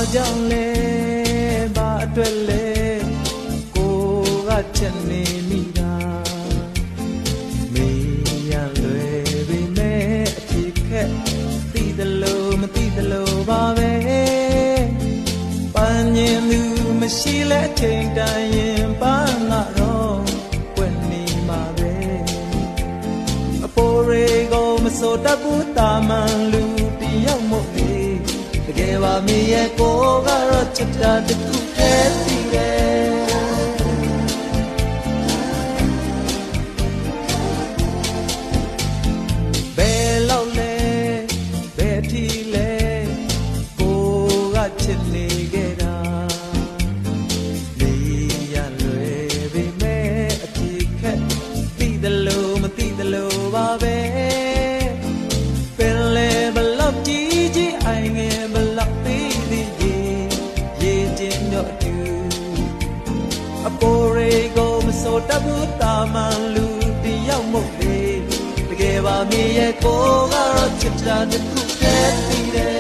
ကြောင့်လဲဘာအတွက်လဲကိုကချက်နေမိတာမေးရလွယ်ပေမဲ့အဖြေခက်သိသလိုမသိသလိုပါပဲပန်းညင်သူမရှိလဲအချိန်တိုင်းရင်ပန်းကတော့ပွင့်နေမှာပဲအပေါ်ရေကိုမစိုးတတ်ဘူးတာမန်လူတယောက်မို့လေတကယ်ပါမေရဲ့ကိုကတော့ချစ်တာတစ်ခုတည်းတည်တယ်ဘယ်လောက်လဲဘယ်အထိလဲကိုကချစ်နေခဲ့တာလေးရလွယ်ပေမဲ့အဖြေခက်သိသလိုမသိသလိုပါပဲပင်လေဘလောက်ကြီးကြီးအိုင်ငယ်ဘလောက်သေးသေးရေချင်းတော့အတူအပေါ်ရေကိုမစိုးတတ်ဘူးတာမန်လူတယောက်မို့လေတကယ်ပါမေရဲ့ကိုကတော့ချစ်တာတစ်ခုတည်းတည်တယ်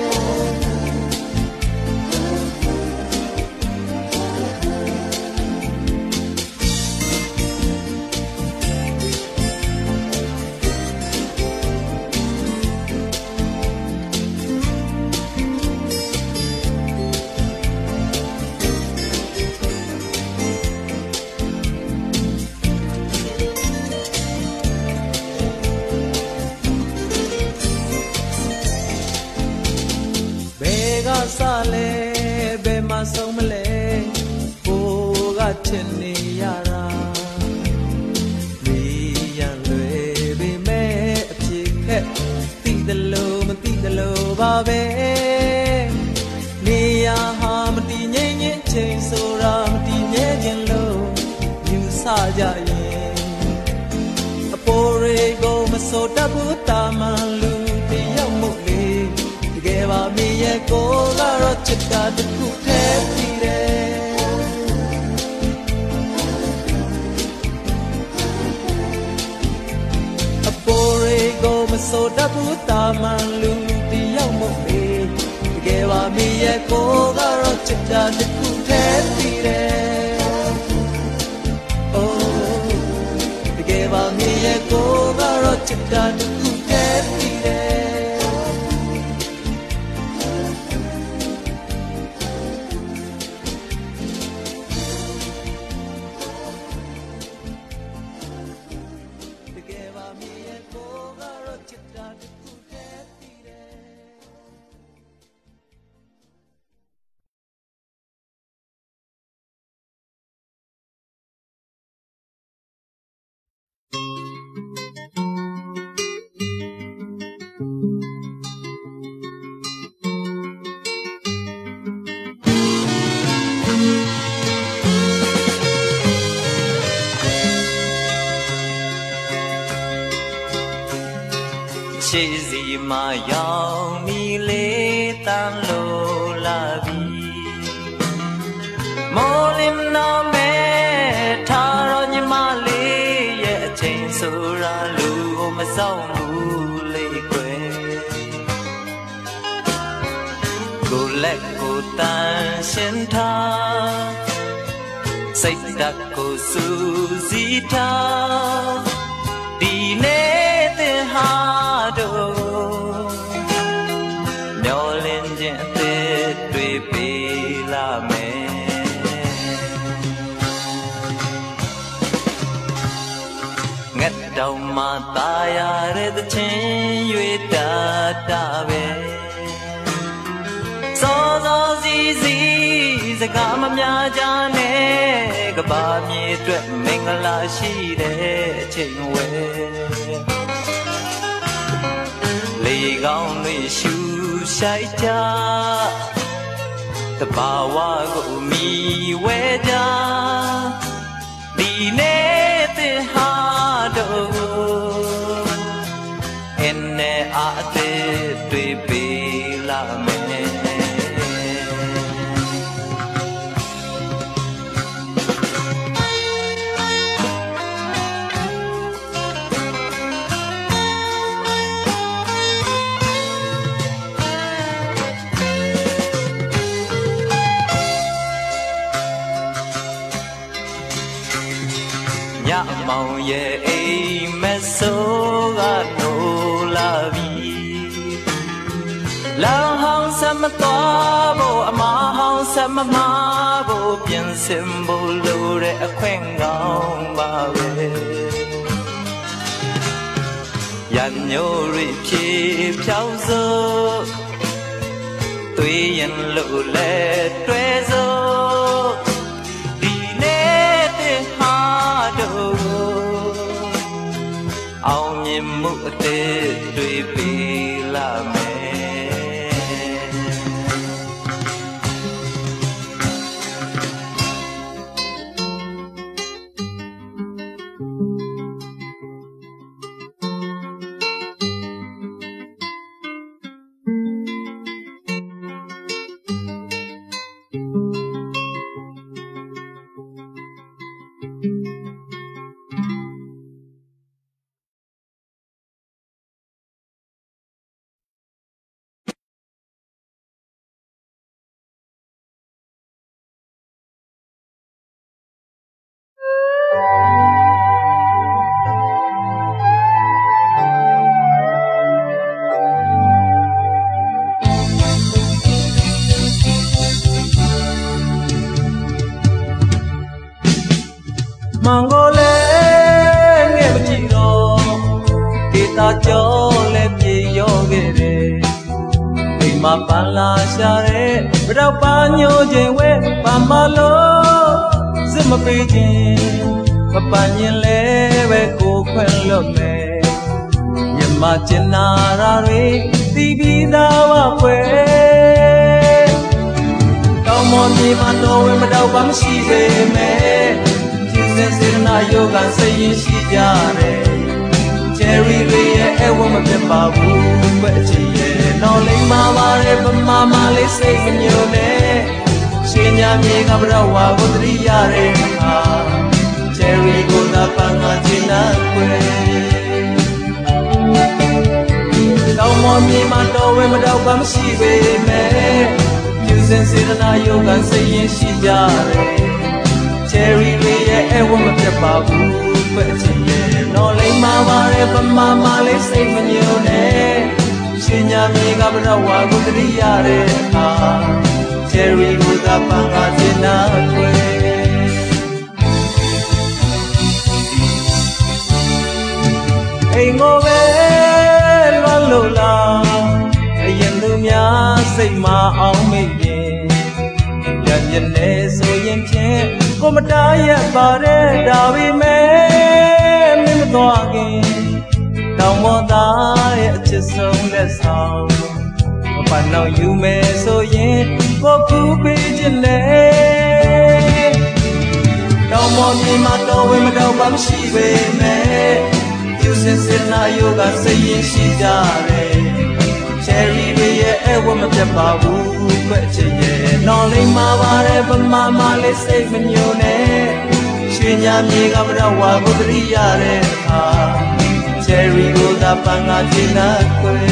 ဆလဲဘယ်မှာဆုံးမလဲကိုကချစ်နေရတာလေးရလွယ်ပေမဲ့အဖြေခက်သိသလိုမသိသလိုပါပဲနေရဟာမတည်ငြိမ်ငြိမ်ချိန်ဆိုတာမတည်မြဲခြင်းလို့ယူဆကြရင်အပေါ်ရေကိုမစိုးတတ်ဘူးတာမန်လူတယောက်မို့လေတကယ်ပါမေရဲ့ကိုကတော့ချစ်တာတစ်ခုတည်းတည်တယ်အပေါ်ရေကိုမစိုးတတ်ဘူးတာမန်လူတယောက်မို့လေတကယ်ပါမေရဲ့ကိုကတော့ချစ်တာတစ်ခုတည်းတည်တယ်အိုးတကယ်ပါမေရဲ့ကိုကတော့ချစ်တာတစ်ခုတည်းတည်တယ်ရှေ့စီမှာရောက်မီလေးတန်လို့လာပြီမော်လင်းနာမဲထားတော့ညီမလေးရဲ့အချိန်ဆိုရလူကိုမဆောင်ဘူးလေကွယ်ကိုလက်ကိုတန်ရှင်းထားစိတ်ဓာတ်ကိုစူးစီးထားဒီနေ့တဲ့ဟာမျောလင်းခြင်းအသက်တွေပေးလာမယ်ငတ်တောင်မှตายရတဲ့ချင်းရွေတာတာပဲစောစောစီစီစကားမများကြနဲ့ကဘာမြေအတွက်မင်္ဂလာရှိတဲ့အချိန်ဝဲလေကောင်းတွေရှူဆိုင်ကြတဘာဝကိုမီဝဲကြဒီနေ့တဲ့ဟာတော့အင်းနဲ့အသက်တွေပေးလာမယ်ရဲ့အိမ်မက်ဆိုးကနိုးလာပြီလောင်ဟောင်းဆက်မသွားဖို့အမဟောင်းဆက်မမားဖို့ပြင်ဆင်ဖို့လိုတဲ့အခွင့်ကောင်းပါပဲရန်ညိုရီဖြေဖြောင်းစို့သွေးရင်လို့လဲတွဲစို့ဒီနေ့တင်ဟာတို့အောင်မြင်မှုအသေးတွေ့ပေးလာမယ်မန်ကိုလည်းငဲ့မကြည့်တော့ဒေတာကြောလည်းပြေရောခဲ့တယ်အိမ်မှာပန်းလာရှာတဲ့ဘရောက်ပါညိုခြင်းဝဲပန်းမလို့စစ်မပေးခြင်းမပန်းရင်လည်းပဲကိုခွင့်လွတ်မယ်ညမကျင်နာရာတွေတီးပြီးသားပါခွဲတောင်းမမြေမှာတော်ဝင်မတော့ပါမရှိပေမဲ့စေတနာယောဂစိတ်ရင်ရှိကြတယ်ချယ်ရီတွေရဲ့အဝတ်မပြတ်ပါဘူးပဲအချစ်ရဲ့တော့လိမ့်မာပါတယ်ပမာမလေးစိတ်မညိုနဲ့ရှင်ညာမြေကဘရဝါကိုတရိရတဲ့အခါချယ်ရီကိုသာပန်းငါချင်နာခွဲတောင်းမမြေမှာတော်ဝဲမတော့ပါမရှိပေမဲ့ပြုစင်စေတနာယောဂစိတ်ရင်ရှိကြတယ်Cherry တွေရဲ့အဝတ်မပြတ်ပါဘူးပဲအချစ်ရဲ့တော့လိမ့်မာပါတယ်ပမာမလေးစိတ်မညိုနဲ့ရှင်ညာမြေကဘရဝါကိုတရိရတဲ့အခါ Cherry ကိုသာပန်းကားချင်နာခွဲအိမ်ကိုပဲလွှမ်းလို့လားအရင်သူများစိတ်မအောင်မေ့ရင်ရရနေဆိုရင်ဖြင့်ကိုမတားရပါတဲ့ဒါပေမဲ့မင်းမသွားခင်တောင်မောသားရဲ့အချစ်ဆုံးလက်ဆောင်မပန်းတော့ယူမယ်ဆိုရင်ကိုကူပေးခြင်းနဲ့တောင်မောမြေမှာတော်ဝင်မတော့ပါမရှိပေမဲ့ယူစင်စင်နာယောဂစိတ်ရင်ရှိကြတယ်Cherry တွေရဲ့အဝတ်မပြတ်ပါဘူးပဲချစ်ရဲ့နော်လိမ့်မာပါတယ်ပမာမလေးစိတ်မညိုနဲ့ရွှေညာမြေကဘရဝါကိုတရိရတဲ့အခါ Cherry ကိုသာပန်းငါချင်နာခွဲ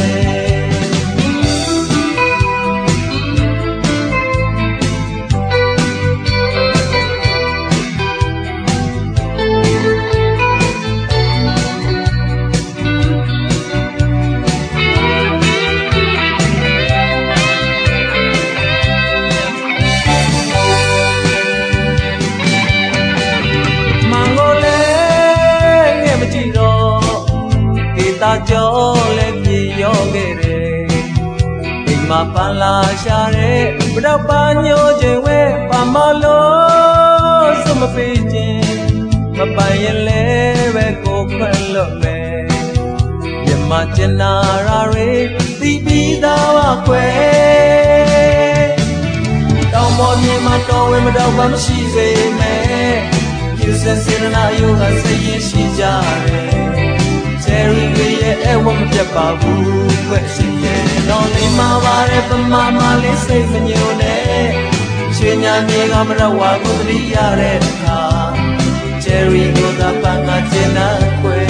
တာကြောလည်းပြေရောခဲ့တယ်အိမ်မှာပန်းလာရှာတဲ့ဘရောက်ပါညိုခြင်းဝဲပါမလို့စမပေးခြင်းမပိုင်ရင်လည်းပဲကိုခွင့်လွတ်မယ်ညမကျင်နာရာတွေတီးပြီးသားပါခွဲတောင်ပေါ်မြေမှာတော်ဝင်မတော့ပါမရှိပေမဲ့ယူစင်စေနာယောဂစိတ်ရင်ရှိကြတယ်Cherry တွေရဲ့အဝတ်မပြတ်ပါဘူးပဲရှိရဲ့တော့လိမ့်မာပါတယ်ပမာမလေးစိတ်မညိုနဲ့ရွှေညာမြေကမရဝါကိုတရိရတဲ့အခါ Cherry ကိုသာပန်းငါချင်နာခွဲ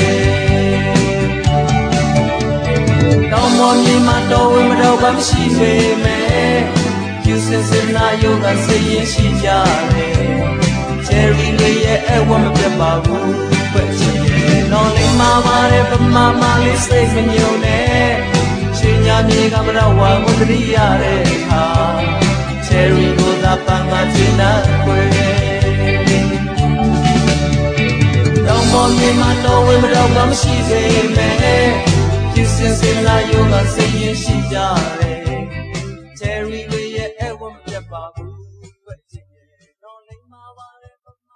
တောင်မောမြေမှာတော်ဝင်မတော့ပါမရှိပေမဲ့ယူစင်စင်နာယောဂစိတ်ရင်ရှိကြတယ်Cherry တွေရဲ့အဝတ်မပြတ်ပါဘူးပဲရှိရဲ့တော်လေးမှာပါတယ်ဗမာမလေးစိတ်မညုံနဲ့ရှင်ညာမြေကမရဝါကိုတရိရတဲ့အခါချယ်ရီကိုသာပန်းကချင်တတ်ွယ်တောင်ပေါ်မြေမှာတော်ဝင်မတော်ကမရှိစေမဲ့ဖြစ်စဉ်စင်လာယောကစိတ်ရင်ရှိကြတယ်ချယ်ရီတွေရဲ့အဝတ်မပြတ်ပါဘူးပဲချင်တယ်တော်လေးမှာပါတယ်ဗမာ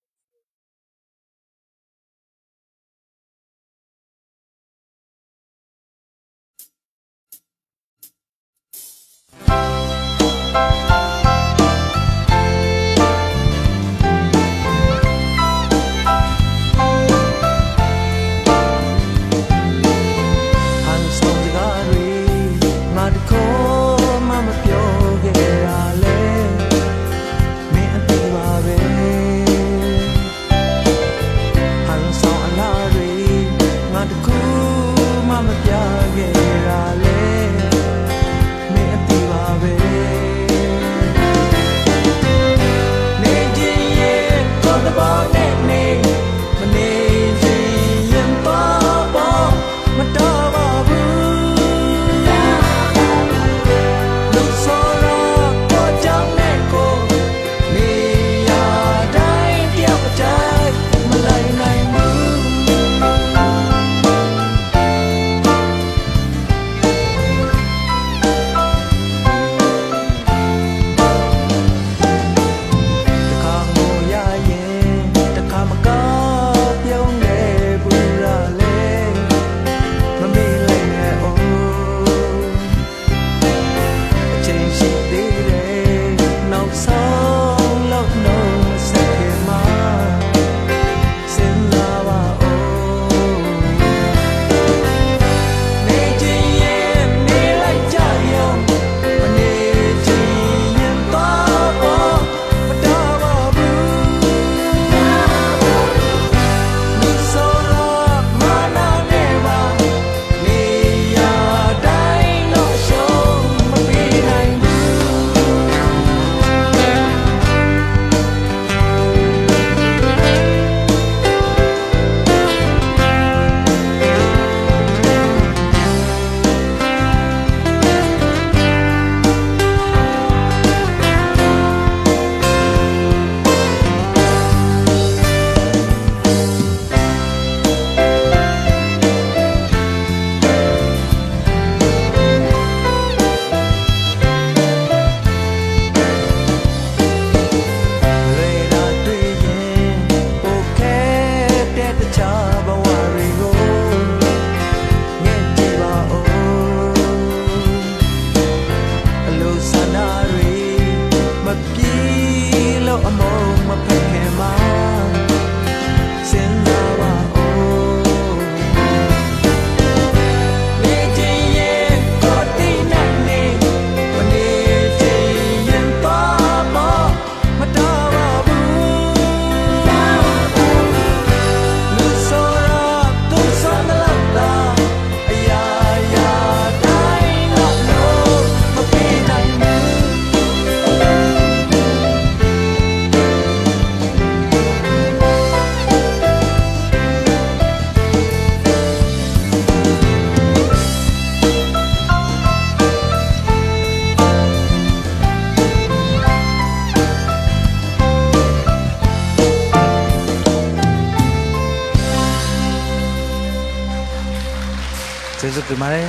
ကျေးဇူးတင်ပါတယ်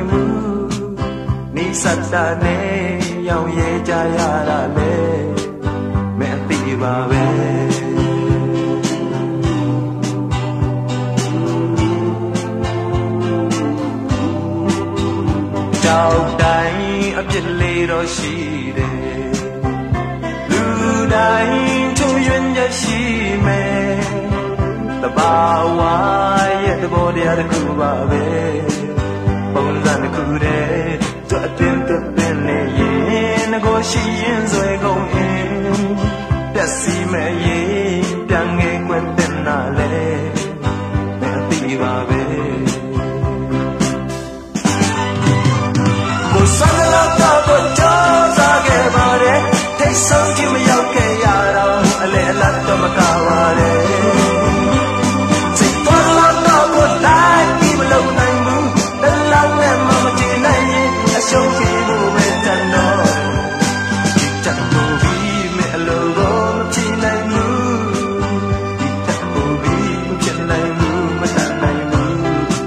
စတ်တာနဲ့ရောင်ရဲကြရတာလေပါပဲတောက်တိုင်းအပြစ်လေးတော့ရှိတယ်လူတိုင်းချုံရွံ့ရရှိမယ်တဘာဝရဲ့သဘောတရားတစ်ခုပါပဲပုံစံတစ်ခုတည်းသူအတင်းတပင်းနေရင်ကိုရှိရင်ဆွဲကုန်ရင်ပြက်စီမဲ့ရင်ပြန်ငယ်ွက်တဲ့နာလေမသိပါပဲကိုစံလာတော့ကြောစားခဲ့ပါတယ်ထိတ်ဆုံးကြည့်မရောက်ခဲ့ရတော့အလဲအလတ်တော့မကပါနဲ့စိတ်ပေါ်လာတော့ကိုတိုင်းပြီးမလုံနိုင်ဘူးတလောက်နဲ့မှမကြည့်နိုင်ရင်အရှုံးပြေဖို့ပဲတန်တော့ဒီတက်ဖို့ပြီးမဲ့အလိုကိုမကြည့်နိုင်ဘူးဒီတက်ဖို့ပြီးမဖြစ်နိုင်ဘူးမတတ်နိုင်ဘူး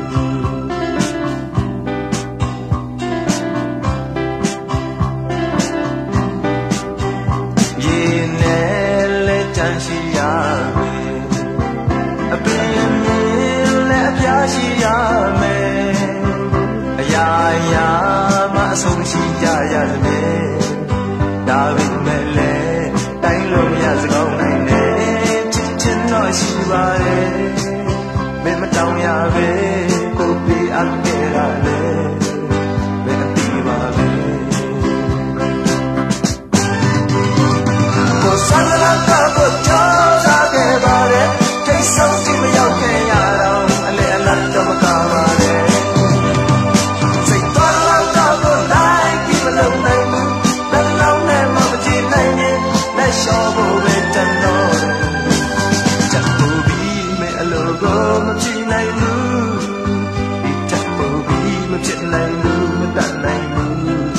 ရေနဲ့လက်ချမ်းရှိရမယ်အပင်နဲ့အပြားရှိရမယ်အရာရာမအဆုံးရှိကြရမယ်ဒါပေမဲ့လည်းတိုင်းလို့ရစကောင်းနိုင်တယ်ချစ်ချင်တော့ရှိပါတယ်မင်းမတောင်းရပဲကိုပြေအပ်ခဲ့ရလေမင်းအသိပါပဲကိုစံလာတော့ကြောစားခဲ့ပါတယ်ထိတ်ဆုံးကြည့်မရောက်ခဲ့ရတော့အလဲအလတ်တော့မကပါနဲ့စိတ်တော်လာတော့လိုက်ပြီးမလုံနိုင်ဘူးတလုံးနဲ့မှမကြည့်နိုင်ရင်လက်လျှော့ဖို့ပဲတန်တော့ချက်ဖို့ပြီးမဲ့အလိုကိုမကြည့်နိုင်ဘူးဒီချက်ဖို့ပြီးမဖြစ်နိုင်ဘူးမတတ်နိုင်ဘူး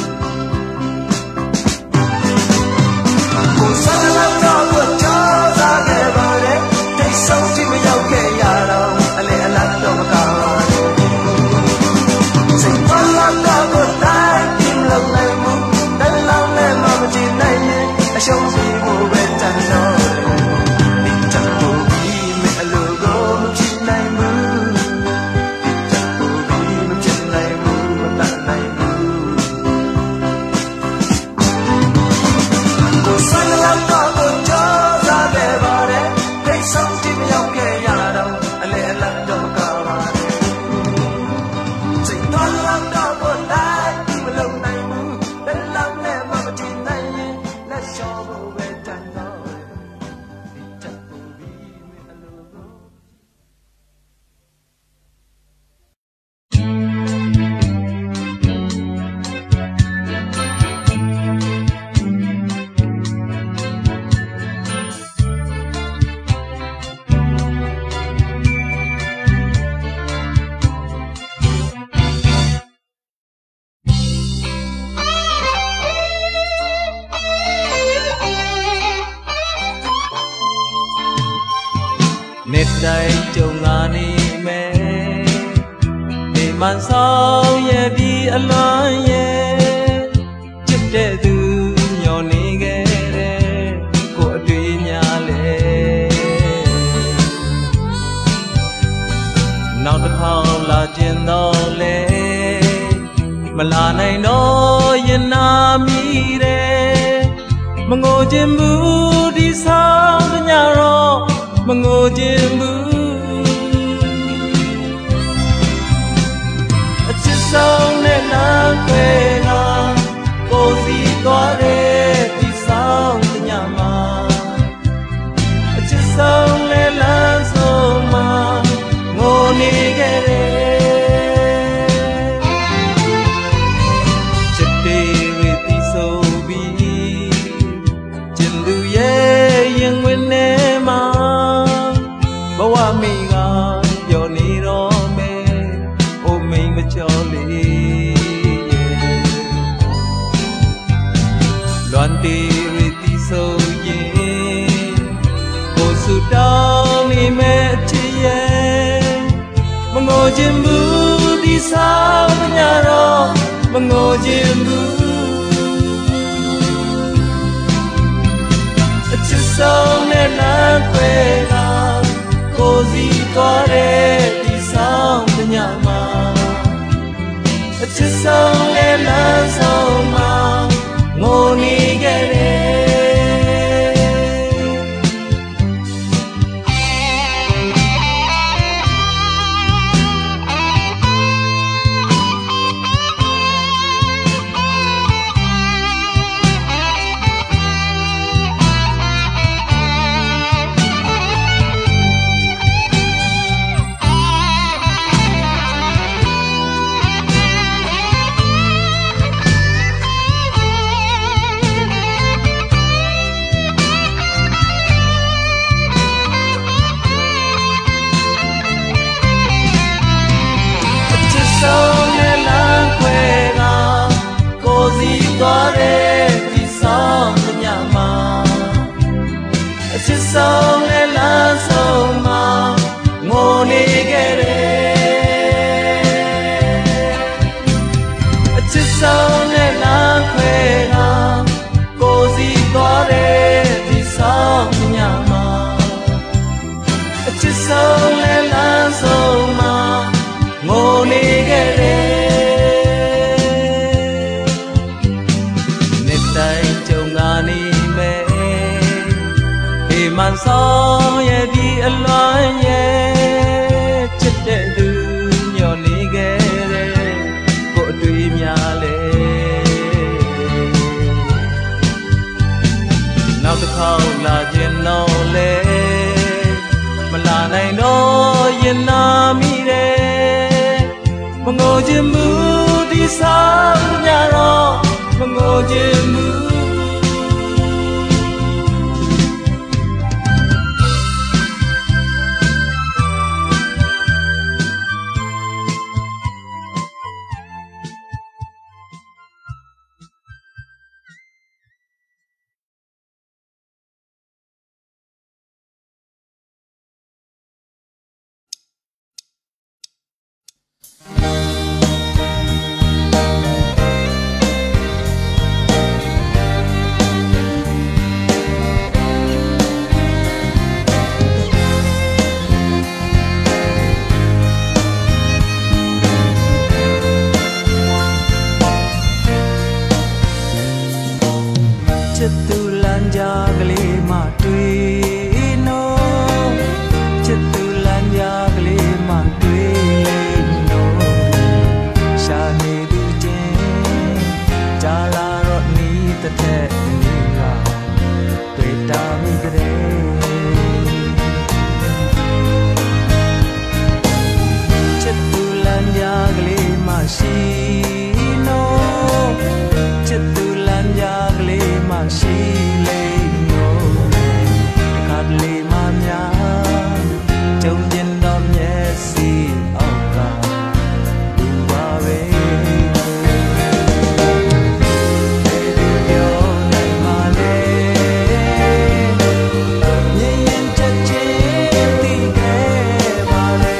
ကိုစံလာတော့ကြောစားခဲ့ပါတယ်ထိတ်ဆုံးကြည့်မရောက်ခဲ့ရတော့အလဲအလတ်တော့မကပါနဲ့စိတ်ပေါ်လာတော့တိုင်းပြီးမလုံနိုင်ဘူးတလုံးနဲ့မှမကြည့်နိုင်ရင်အရှုံးပြေဖို့ပဲတန်တော့ဒီချက်ဖို့ပြီးမဲ့အလိုကိုမကြည့်နိုင်ဘူးဒီချက်ဖို့ပြီးမဖြစ်နိုင်ဘူးမတတ်နိုင်ဘူးကိုစံလာတော့ကြောစားခဲ့ပါတယ်ထိတ်ဆုံးကြည့်မရောက်ခဲ့ရတော့အလဲအလတ်တော့မကပါနဲ့စိတ်တော်လာတော့တိုင်းပြီးမလုံနိုင်ဘူးတလုံးနဲ့မှမကြည့်နိုင်ရင်လက်လျှော့ဖို့ပဲတန်တော့ဒီချက်ဖို့ပြီးမဲ့အလိုကိုနှစ်တိုင်းကြုံငါနေမယ်ဒီမှန်ဆောင်ရဲ့ပြီးအလွန်ရဲ့ချစ်တဲ့သူညော်နေခဲ့တဲ့ကိုအတွေ့များလေနောက်တစ်ခေါက်လာခြင်းတော့လေမလာနိုင်တော့ရင်နာမိတယ်မငိုခြင်းဘူးဒီဆောင်တညတော့မငိုခြင်းဘူးအချစ်ဆုံးနဲ့လမ်းခွဲတာကိုစီသွားတဲ့ဒီဆောင်တညမှာအချစ်ဆုံးနဲ့လမ်းဆုံးမှာငိုနေခဲ့တယ်ချစ်သေးဝေတီဆိုပြီးကျင်သူရဲ့ရင်ဝင်နေမှာဘဝမိကပျော်နေတော့မယ်အိုမိန်မကျော်လေးလွန်တီရီတီဆိုရင်ကိုစုတောင်းနေမဲ့ချစ်ရဲ့မငိုခြင်းဘူးဒီဆောင်ညတော့မငိုခြင်းဘူးအချစ်ဆုံး lang kwe ga ko si twa de ti song de nya ma a chit song le lan song ma ngo ni ge de song le la song ma ngo ni ge de a chit song le la kwe ga ko si twa de ti song nya ma a chit song le la song ma ngo ni ge de ne tai chong ga ni me man song ye di alwan ye chit de du nyo ni ge de ko twi mya le naw ta khao la jin no le ma la nai no yin na mi de ma ngo jin mu di sa nya ro ma ngo jin mu chit tu lan ja gle ma twi no chit tu lan ja gle ma twi le no sha ni du chin ja la ro ni ta the ni ga twi ta mi gre chit tu lan ja gle ma shi no chit tu lan ja gle ma shi le no khát le ma nya trong nhân đom nhẹ si ao ca du ba ve để du yo nai ma le nhẹ nhàng chặt chẽ ti ke ma le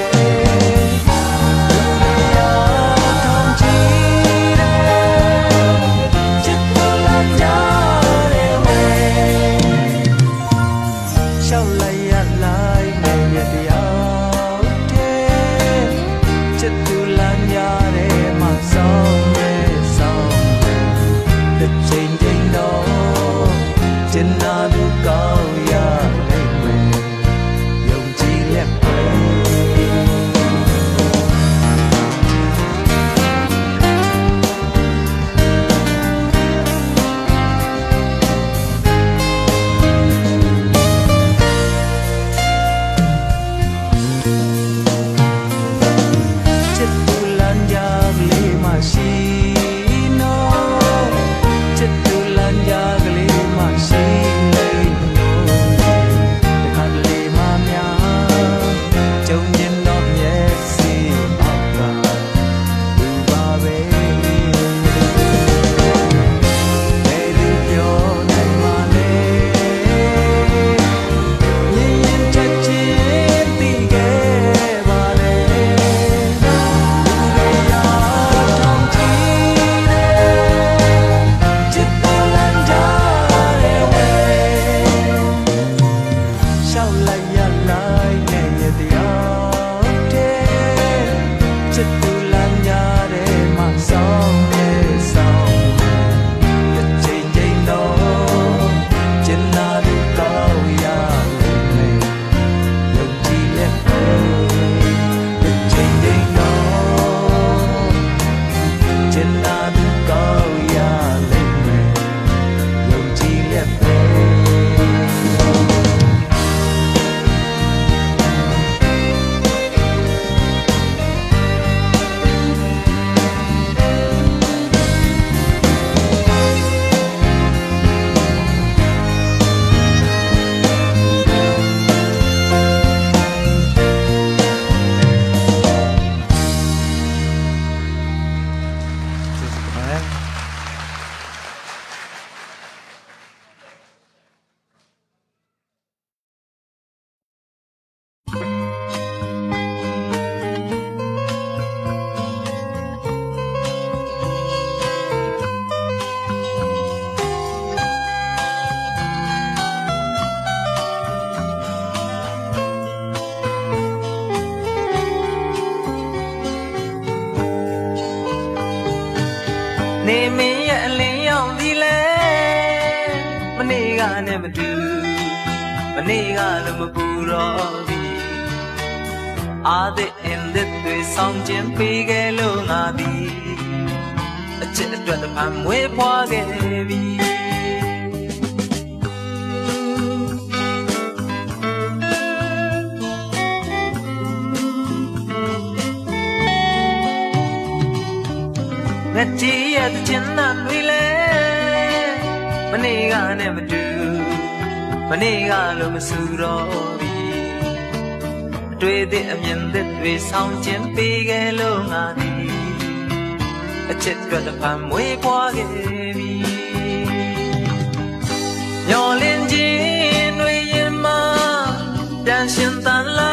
du ya thong chi de chit tu lan ja de we စ်တူလမ်းများထဲမှာဆောင်နေဆောင်တစ်ချိန်ချိန်တော့ကျင်နာသူကောင်းရလိမ့်မယ်ယုံကြည်လက်ပဲတစ်ချိန်ချိန်တော့ကျင်နာသူကောင်းရလိမ့်မယ်ယုံကြည်လက်ပဲနေမင်းရဲ့အလင်းရောင်ဒီလေမနေ့ကနဲ့မတူမနေ့ကလည်းမပူတော့ဘူးအားတဲ့အင်းတဲ့တွေဆောင်ခြင်းပေးခဲ့လို့ငါသည်အချစ်အတွက်တစ်ဖန်မွေးဖွားခဲ့ပြီငါကြည့်ရတဲ့ချင်နာတွေလေမနေ့ကနဲ့မတူမနေ့ကလို့မဆူတော့ဘူးအတွေ့အသည့်အမြင်သစ်တွေဆောင်ခြင်းပေးခဲ့လို့ငါသည်အချစ်အတွက်တစ်ဖန်မွေးဖွားခဲ့ပြီမျောလင်းခြင်းတွေရင်မှာတန်ရှင်တန်လာ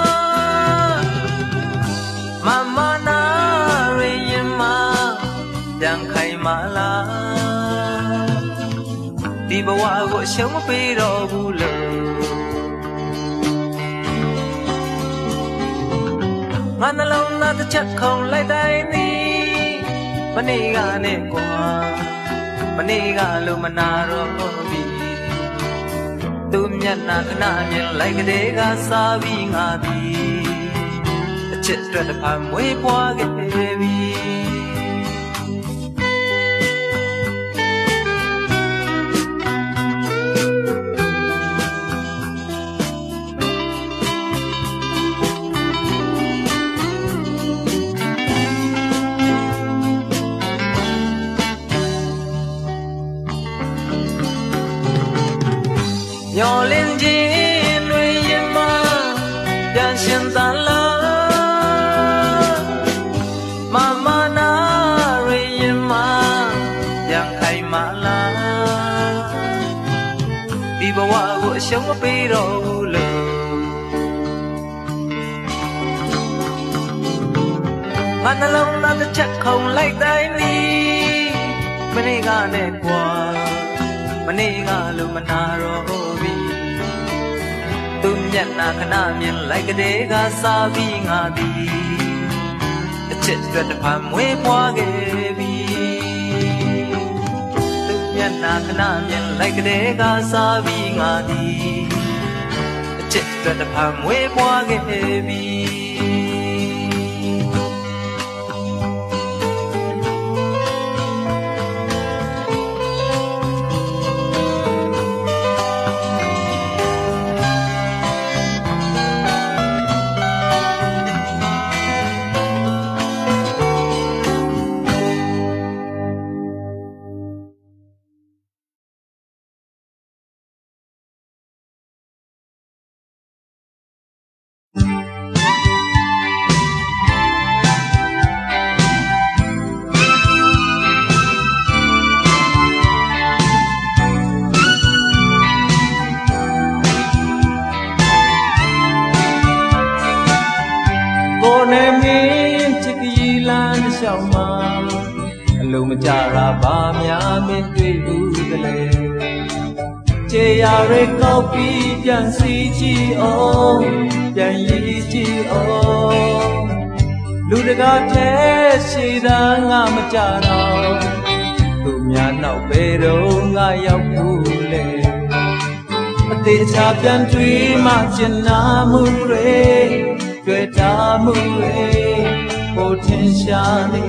မမနာတွေရင်မှာပြန်ခိုင်မာလာဒီဘဝကိုအရှုံးမပေးတော့ဘူးလို့ငါနှလုံးသားတစ်ချက်ခုန်လိုက်တိုင်းသည်မနေ့ကနဲ့ကွာမနေ့ကလို့မနာတော့ဘူးသူမျက်နှာခဏမြင်လိုက်ကလေးကစားပြီးငါသည်အချစ်အတွက်တစ်ဖန်မွေးဖွားခဲ့ပြီမျောလင်းခြင်းတွေရင်မှာပြန်ရှင်သာလာမမနာတွေရင်မှာပြန်ခိုင်မာလာဒီဘဝကိုအရှုံးမပေးတော့ဘူးလို့ငါနှလုံးသားတစ်ချက်ခုန်လိုက်တိုင်းသည်မနေ့ကနဲ့ကွာမနေ့ကလို့မနာတော့သူမျက်နှာခဏမြင်လိုက်ကလေးကစားပြီးငါသည်အချစ်အတွက်တစ်ဖန်မွေးဖွားခဲ့ပြီသူမျက်နှာခဏမြင်လိုက်ကလေးကစားပြီးငါသည်အချစ်အတွက်တစ်ဖန်မွေးဖွားခဲ့ပြီလုံးမကြတာဘာများမင်းတွေ့ဘူးကလေးကြေရရဲကောက်ပြီးပြန်စီကြည့်အောင်ပြန်ရည်ကြည့်အောင်လူလူတကားထဲရှည်သာငါမကြတော့သူများနောက်ဘယ်တော့ငါရောက်ဘူးလေအသေးချာပြန်တွေးမှကျင်နာမှုတွေတွေ့တာမှုတွေဟိုထင်ရှားနေ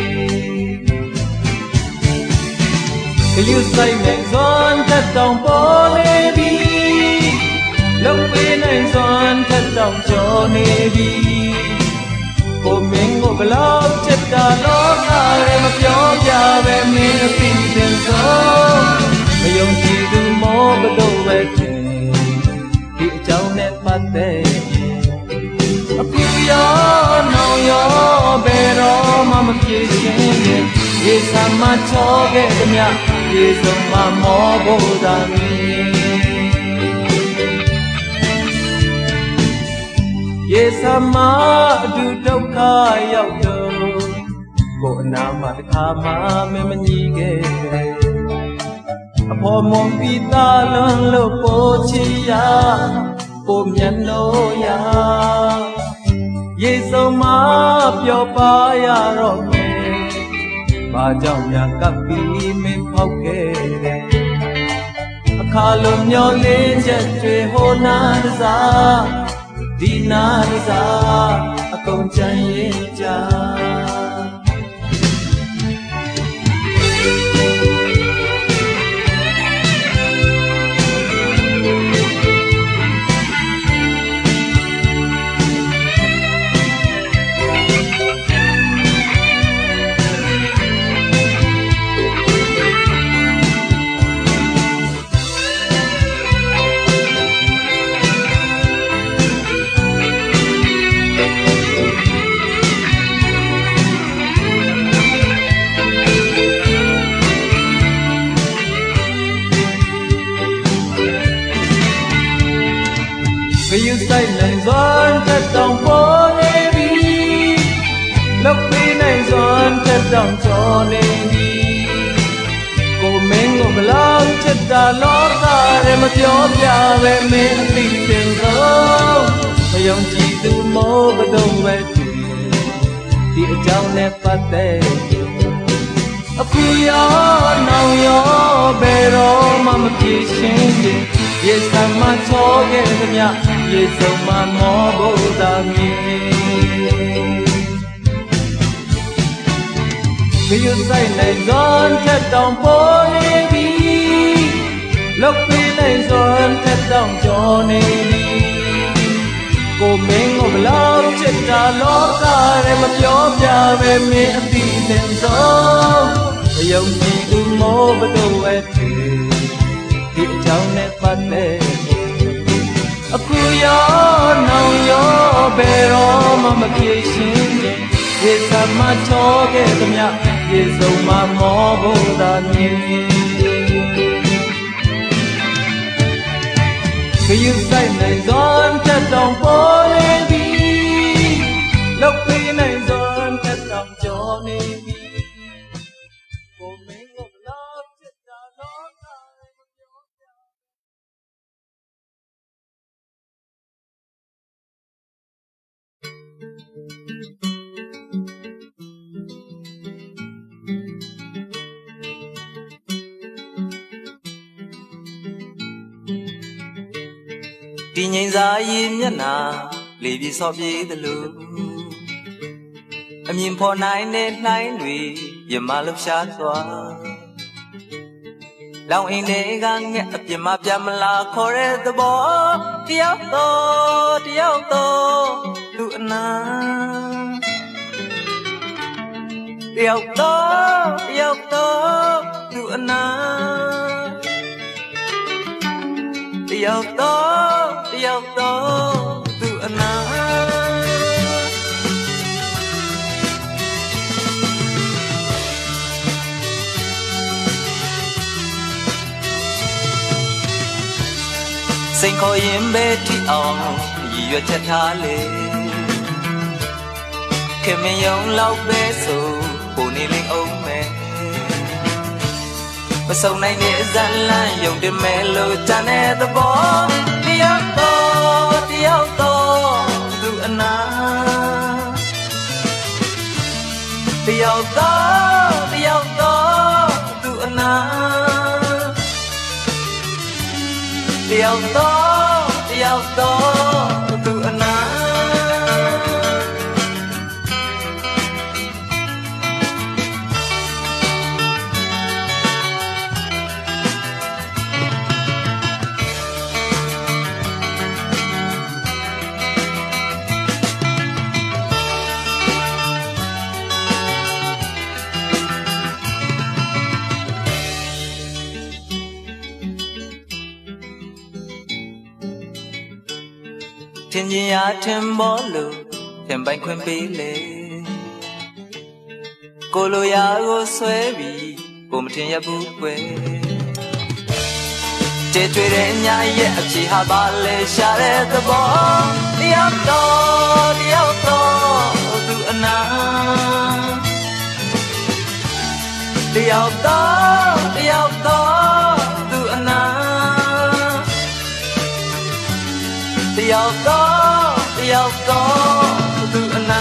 ခရုဆိုင်နဲ့ဇွန်ထက်တောင်ပေါ်နေပြီလုံးပေးနိုင်ဇွန်ထက်တောင်ကျော်နေပြီကိုမင်းကိုဘလောက်ချစ်တာလောကရဲ့မပြောပြပဲမင်းအသိတင်ဆုံးမယုံကြည်သူမောဘလို့ပဲတင်ဒီအကြောင်းနဲ့ပတ်သက်အပြည့်ရောနောင်ရောဘယ်တော့မှမပြေရှင်းရင်ရေဆာမချောခဲ့သမျှရေစုံမမောဖို့သာမည်ရေဆာမအတူဒုက္ခရောက်တော့ကိုအနာမှာတစ်ခါမှမင်းမညီခဲ့အဖော်မွန်ပြီးသားလွန်လို့ပို့ချီရပို့မျက်နှာရရေစုံမပျော်ပါရတော့မယ်ဘာကြောင့်များကပ်ပြီးမင်းဖောက်ခဲ့တယ်အခါလုံးမျောလင်းချက်တွေဟိုနာတစားဒီနာတစားအကုန်ချမ်းရင်ကြခရုဆိုင်နိုင်စွမ်းထက်တောင်ပေါ်နေပြီလောက်ပေးနိုင်စွမ်းထက်တောင်ကျော်နေပြီကိုမင်းကိုဘလောက်ချစ်တာလောကရဲ့မပြောပြပဲမင်းအသိတင်ဆုံးမယုံကြည်သူမို့ဘတော့ပဲဒီအကြောင်းနဲ့ပတ်သက်အခုရောနောင်ရောဘယ်တော့မှမပြေရှင်းရင်ရေဆာမချောခဲ့သမျှရေစုံမမောဖို့သာမည်ခရုဆိုင်နိုင်ဇွန်ထက်တောင်ပေါ်နေပြီလောက်ပေးနိုင်ဇွန်ထက်တောင်ကျော်နေပြီကိုမင်းကိုဘလောက်ချစ်တာလောကရဲ့မပြောပြပဲမင်းအသိတင်ဆုံးမယုံကြည်သူမောဘတော့ဝဲဒီအကြောင်းနဲ့ပတ်သက်အခုရောနောင်ရောဘယ်တော့မှမပြေရှင်းရင်ရေဆာမချောခဲ့သမျှရေစုံမမောဖို့သာမြင်ခရုဆိုင်နိုင်ဇွန်ထက်တောင်ပေါ်နေပြီလောက်ပေးနိုင်ဇွန်ထက်တောင်ကျော်နေပြီကိုမင်းကိုဘလောက်ချစ်တာလောကရဲ့မပြောပြဒီငိမ့်စားရင်မျက်နာလေပြေစောပြေးသလိုအမြင်ဖော်နိုင်တဲ့နှိုင်းတွေရမလှရှားသွားလောင်အင်းတွေကငှက်အပြစ်မပြမလားခေါ်တဲ့သဘောတယောက်တော့သူအနာတယောက်တော့သူအနာတယောက်တော့သူအနာစိတ်ခေါ်ရင်ပဲထိအောင်ရည်ရွယ်ချက်ထားလေခင်မယုံလောက်ပဲဆိုပုံနေလိမ့်အောင်မယ်မဆုံနိုင်တဲ့ဇာလန်းယုံတယ်မဲ့လို့ချမ်းတဲ့သဘောတယောက်တော့သူအနာတယောက်တော့သူအနာတယောက်တော့သူအနာထင်ရင်အားထင်ပေါ်လို့ထင်ပိုင်ခွင့်ပေးလေကိုလိုရာကိုဆွဲပြီးကိုမထင်ရဘူးကွယ်ကြွေတဲ့အညာရဲ့အဖြေဟာပါလေရှာတဲ့သဘောတယောက်တော့သူအနာတယောက်တော့သူအနာတယောက်တော့သူအနာ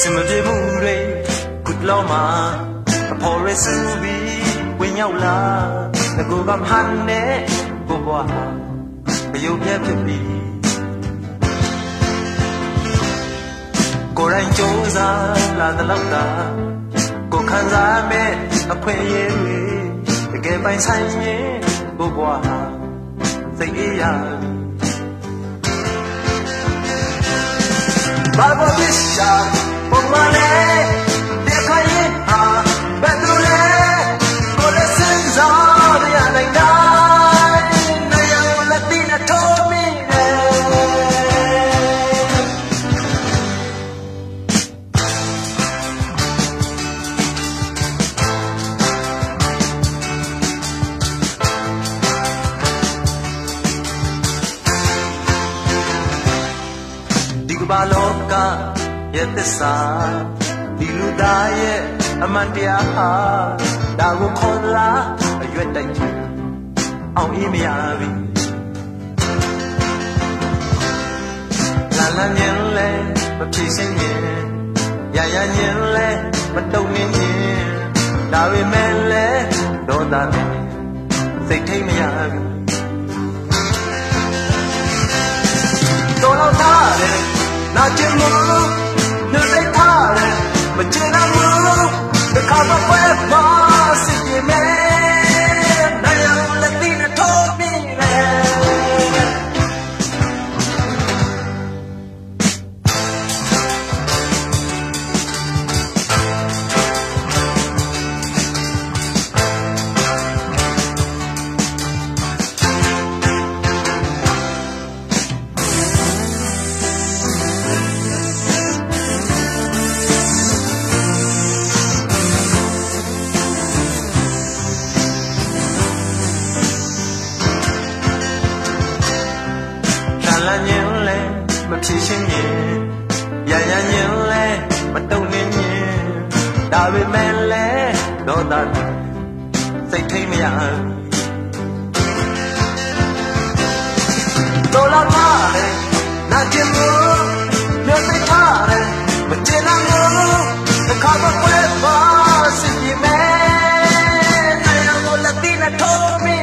me be mure good law ma for resubi when you la the go bam han ne go bwa ba yu phe phit biကိုယ်တိုင်ကြိုးစားလာတဲ့လောက်သာကိုခံစားမဲ့အခွင့်အရေးတွေတကယ်ပိုင်ဆိုင်ရင်ဘဝဟာစိတ်အေးရဘာဘောပစ္စပုံမလေးဒီခိုင်ဟာဘယ်သူလဲကိုယ်လည်းစဉ်းစားရနိုင်တာနေရလက်တိနဲ့ထိုးမိတယ်ဘာလောကရဲ့သစ္စာဒီလူသားရဲ့အမှန်တရားဟာဒါကိုခေါ်လာအရွက်တိုက်ချင်အောင်အေးမရပြီလာလာညင်လဲမဖြေရှင်းရင်ရရညင်လဲမတုံနေရင်ဒါပေမဲ့လဲဒေါသနဲ့စိတ်ထိတ်မရပြီတော်တော့သားတယ်နာကျင်မို့နှုတ်လိုက်ထားတယ်မကျင်တော့ဘူးတစ်ခါမှပဲမစစ်ကြည့်မယ်နိုင်ရလက်တိနဲ့ထိုးပြီးတယ်လာညင်လဲမဖြေရှင်းရင်ရရညင်လဲမတုံနေရင်ဒါပေမဲ့လဲဒေါသစိတ်ထိတ်မရတော်လာပါလေနာကျင်လို့မျက်စိထားတယ်မကျင်တော့ဘူးတစ်ခါမှပွဲပါစစ်ပြမယ်နိုင်ရလို့လက်တိနဲ့ထိုးမိ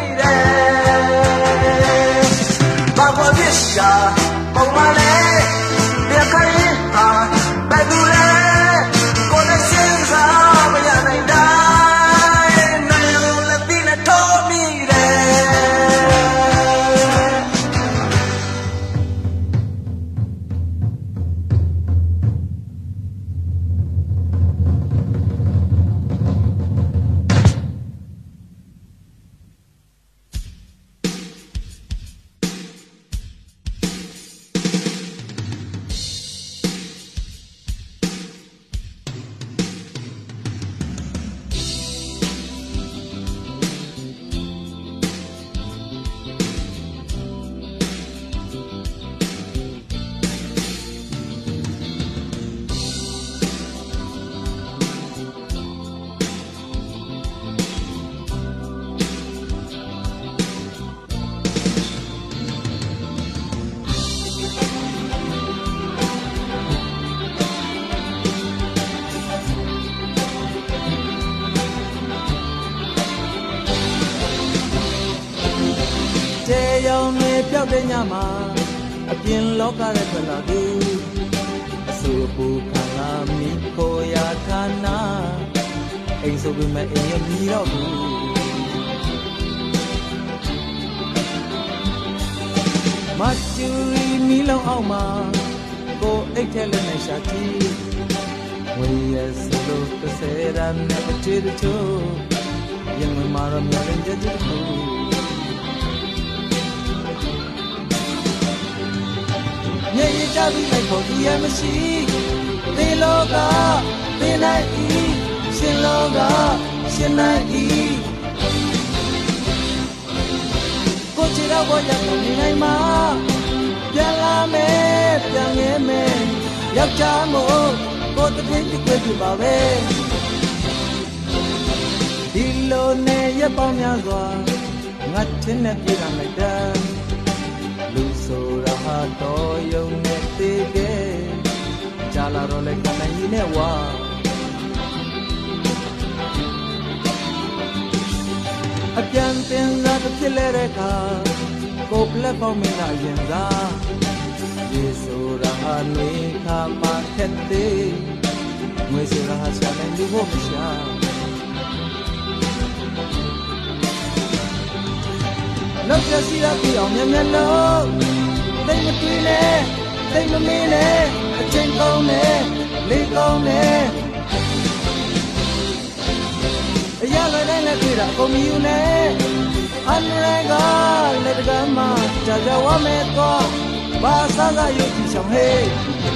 တယ်ဘာဘောပစ္စပုံမလေးဒီခိုင်ဟာဘယ်သူလဲကိုယ်နဲ့စဉ်းစားမရနိုင်တိုင်းနိုင်လို့လက်တိနဲ့ထိုးမိတယ်ရောင်နေပြောက်တဲ့ညမှာအပြင်လောကရဲ့ထွက်လာသူအဆူပူခံလာမိကိုရာဌာနအိမ်ဆိုပေမဲ့အိမ်ရမီတော့ဘူးမချူရီမီလုံးအောင်မှာကိုအိတ်ထဲလက်နဲ့ရှာကြည့်ဝေးရစလို့30ရမ်းနဲ့အချစ်တို့ရင်မမာရမျောလင်းချက်တူညရကြပြီးလိုက်ဖို့ဒီရမရှိဒီလောကဒီနိုင်ဤရှင်လောကရှင်နိုင်ဤကိုချီတော့ဘောရနေနိုင်မှာပြန်လာမယ်ပြန်ငဲမယ်ယောက်ျားမို့ကိုတည်းကြွယ်ပြပါပဲဒီလိုနဲ့ရပောင်းများစွာငါချင်းနဲ့ပြေးလာလိုက်တာလူဆိုတာဟာတော်ယုံနဲ့သေးခဲ့ကြာလာတော့လည်းကနိုင်ရနဲ့ဝါအပြန်တင်စားတစ်ဖြစ်လဲတဲ့အခါကိုပလက်ပေါင်းမင်းလာရင်စားရေဆိုတာဟာနေခါမှခက်သေးငွေဆိုတာဟာရှာနိုင်လူဖို့မရှာလောက်ရစီရပြအောင်မြဲမြဲလို့သိမတွေးနဲ့သိမမင်းနဲ့အချိန်ကောင်းနဲ့လေးကောင်းနဲ့အရာလည်းလည်းတွေ့တာကုန်ယူနဲ့အန်ရကလည်းတကမှကြာကြာဝမဲတော့ဘာသာသာရုပ်ကြည့်ဆောင်ဟေး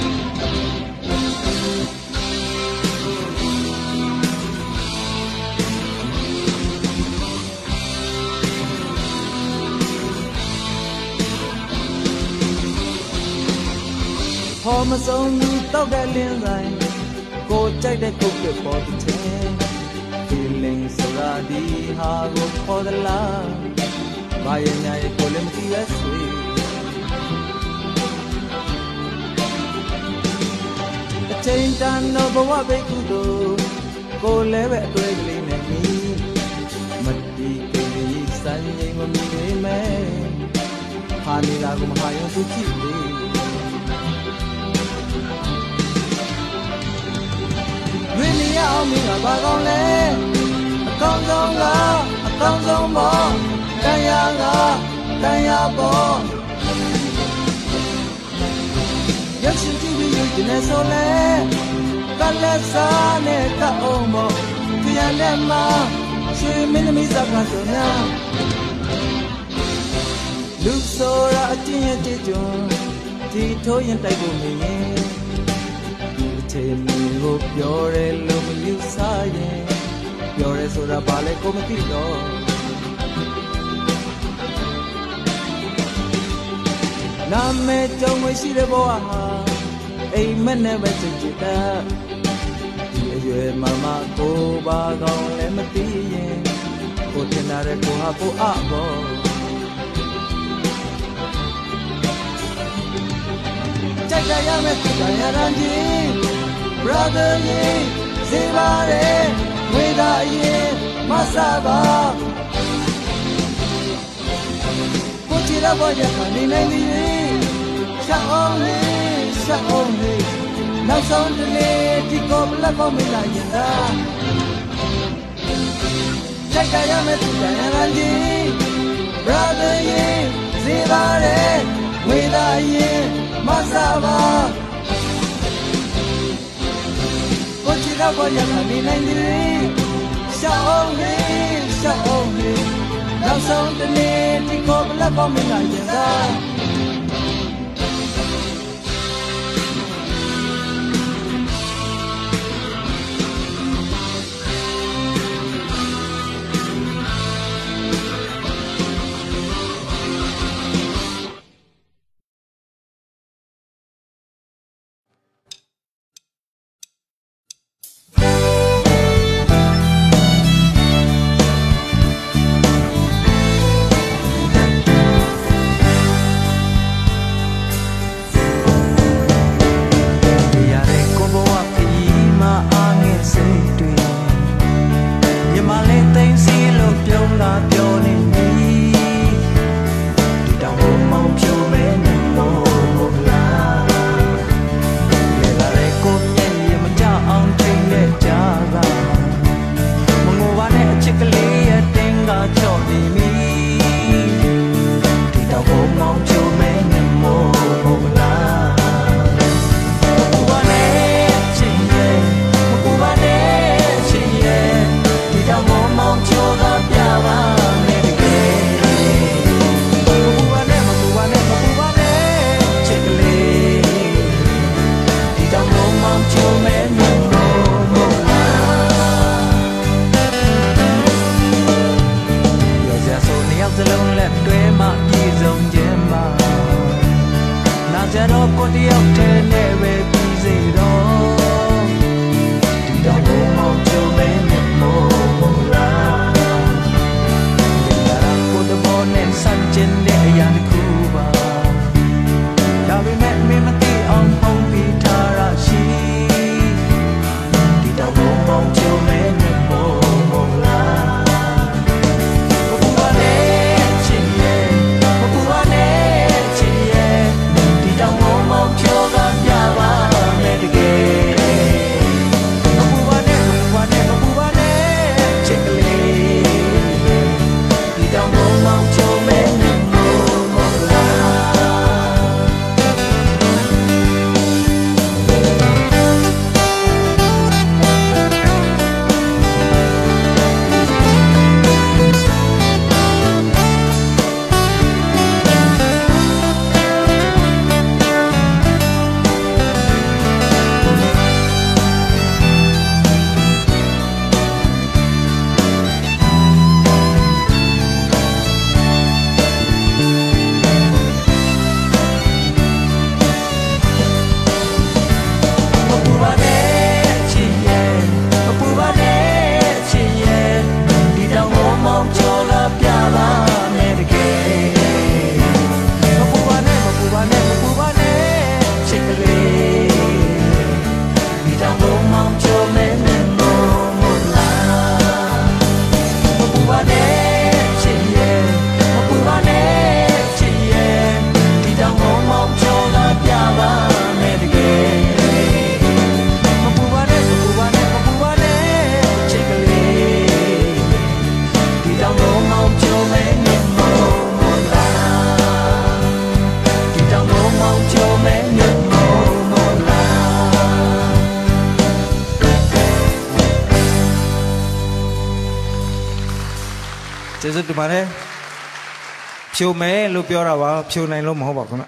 พอมาส่งดูတောက်တဲ့လင်းဆိုင်ကိုကြိုက်တဲ့ခုတ်ဖြစ်ပေါ်တဲ့ feeling ဆိုတာဒီဟာကိုခေါ်သလားဘာရဲ့ညာရဲ့ကိုလည်းမသိပဲဆွေအချိန်တန်တော့ဘဝပဲကုသိုလ်ကိုလည်းပဲအတွေ့ကလေးနဲ့မိမတီးကိန်းစံချိန်မမီနေမယ်ဟာနေတာကိုမဟာယုံသူဖြစ်လေဝိနည်းအောင်မင်းကဘာကောင်းလဲအကောင်းဆုံးကအကောင်းဆုံးပေါ့တရားကတရားပေါ့ရရှိကြည့်ပြီးယူနေဆိုလဲကလက်စားနဲ့ကအောင်ပေါ့တရားနဲ့မှရွှေမင်းသမီးစကားဆိုများလူဆိုတာအချင်းရဲ့ကြည်ကြွဒီထိုးရင်တိုက်ဖို့မရင်ချေမီကိုပြောရဲလို့မယူစားရင်ပြောရဲဆိုတာဘာလဲကိုမသိတော့နာမည်ကြောင့်မရှိတဲ့ဘဝဟာအိမ်မက်နဲ့ပဲစိတ်ကြည်တာဒီအရွယ်မှာမှကိုဘာကောင်းလဲမသိရင်ကိုတင်လာတဲ့ကိုဟာကိုအဘောကြိုက်ကြရမယ်ကြိုက်ကြရတဲ့ကြီး brother ကြီးစေပါရဲဝေဒာရင်မဆပါကိုချီရပေါ်ရကနေနေပြီရှောင်းအောင်လေးရှောင်းအောင်လေးနောက်ဆုံးတလေးဒီကိုဘလက်ပေါ်မလာရင်သာကြိုက်ကြရမယ်ကြိုက်ကြရတဲ့ကြီး brother ကြီးစေပါရဲဝေဒာရင်မဆပါကိုချီရပေါ်ရကနေနေပြီရှောင်းအောင်လေးရှောင်းအောင်လေးနောက်ဆုံးတနေ့ဒီကိုဘလက်ပေါ်မလာရင်သာสุดมาเลยผิวแม่ลูกเปียวเราว่าผิวในลูกหมอบอกกันนะ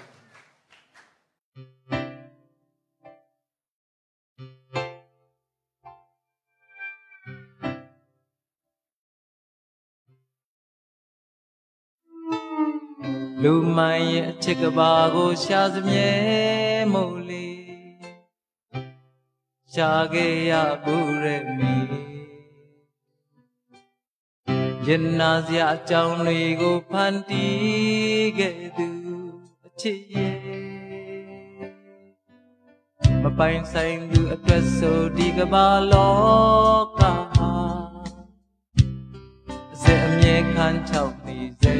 လူမိုင်းရဲ့အချစ်ကဘာကိုရှာစမြဲမို့လေရှာခဲ့ရဘူးရဲ့မေရင်နာစရာအကြောင်းတွေကိုဖန်တီးခဲ့သူအချစ်ရဲ့မပိုင်ဆိုင်သူအတွက်ဆိုဒီကဘာလောကဟာအစအမြဲခံချောက်နေစေ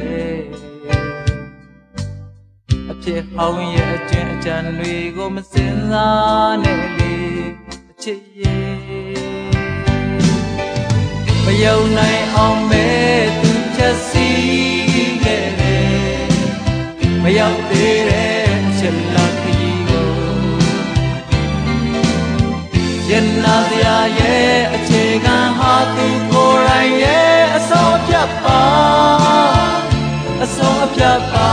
အဖြစ်ဟောင်းရဲ့အကျဉ်းအကြံတွေကိုမစင်စားနဲ့လေအချစ်ရဲ့မယုံနိုင်အောင်ပဲသူချက်စီခဲ့တယ်မရောက်သေးတဲ့အချက်လက်ကြီးကိုရင်နာစရာရဲ့အခြေခံဟာသူကိုယ်တိုင်ရဲ့အစောပြတ်ပါအစောပြတ်ပါ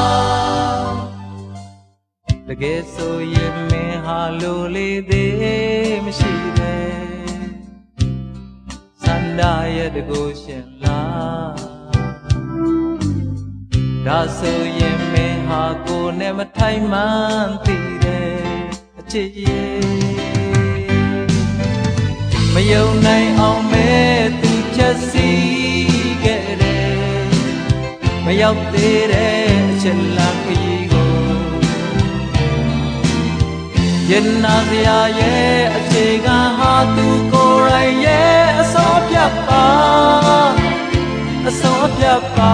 တကယ်ဆိုရင်မင်းဟာလိုလေသေးမရှိတဲ့စန္ဒရဲ့တကူရှင်လားဒါဆိုရင်မင်းဟာကိုယ်နဲ့မထိုင်မှန်းသိတဲ့အချစ်ရဲ့မယုံနိုင်အောင်မဲသူချက်စီခဲ့တယ်မရောက်သေးတဲ့အချက်လက်ကြီးကိုရင်နာစရာရဲ့အခြေခံဟာသူကိုယ်တိုင်ရဲ့အစောပြတ်ပါအစောပြတ်ပါ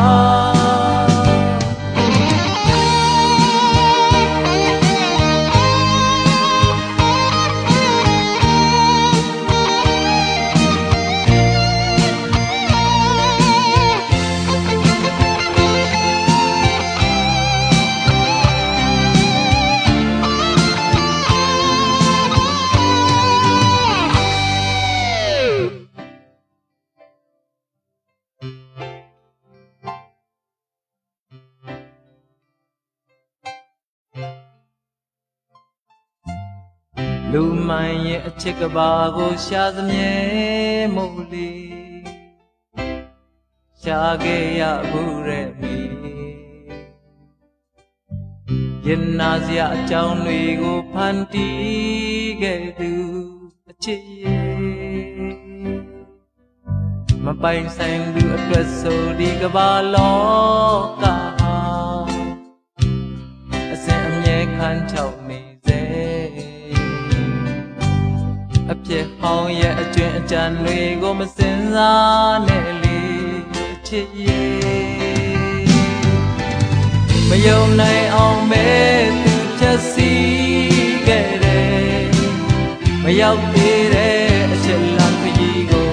လူမိုင်းရဲ့အချစ်ကဘာကိုရှာစမြဲမို့လေရှာခဲ့ရဘူးရဲ့မေရင်နာစရာအကြောင်းတွေကိုဖန်တီးခဲ့သူအချစ်ရဲ့မပိုင်ဆိုင်သူအတွက်ဆိုဒီကဘာလောကဟာအစဉ်အမြဲခံချောက်နေစေအဖြစ်ဟောင်းရဲ့အကျွင့်အကြံတွေကိုမစင်စားနဲ့လေအချစ်ရဲ့မယုံနိုင်အောင်ပဲသူချက်စီခဲ့တယ်မရောက်သေးတဲ့အချက်လက်ကြီးကို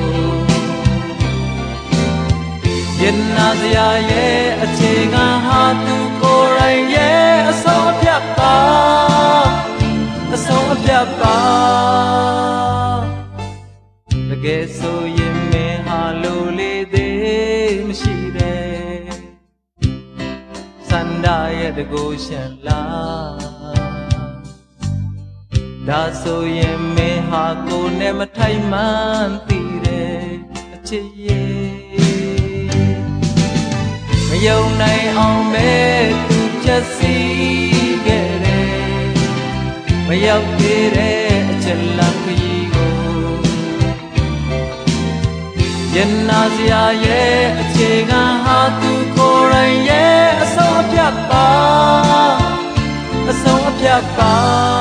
ရင်နာစရာရဲ့အခြေခံဟာသူကိုယ်တိုင်ရဲ့အစောပြတ်ပါအစောပြတ်ပါတကယ်ဆိုရင်မင်းဟာလိုလေသေးမရှိတဲ့စန္ဒရဲ့တကူရှင်လားဒါဆိုရင်မင်းဟာကိုယ်နဲ့မထိုင်မှန်းသိတဲ့အချစ်ရဲ့မယုံနိုင်အောင်ပဲသူချက်စီခဲ့တယ်မရောက်သေးတဲ့အချက်လက်ကြီးကိုရင်နာစရာရဲ့အခြေခံဟာသူကိုယ်တိုင်ရဲ့အစောပြတ်ပါအစောပြတ်ပါ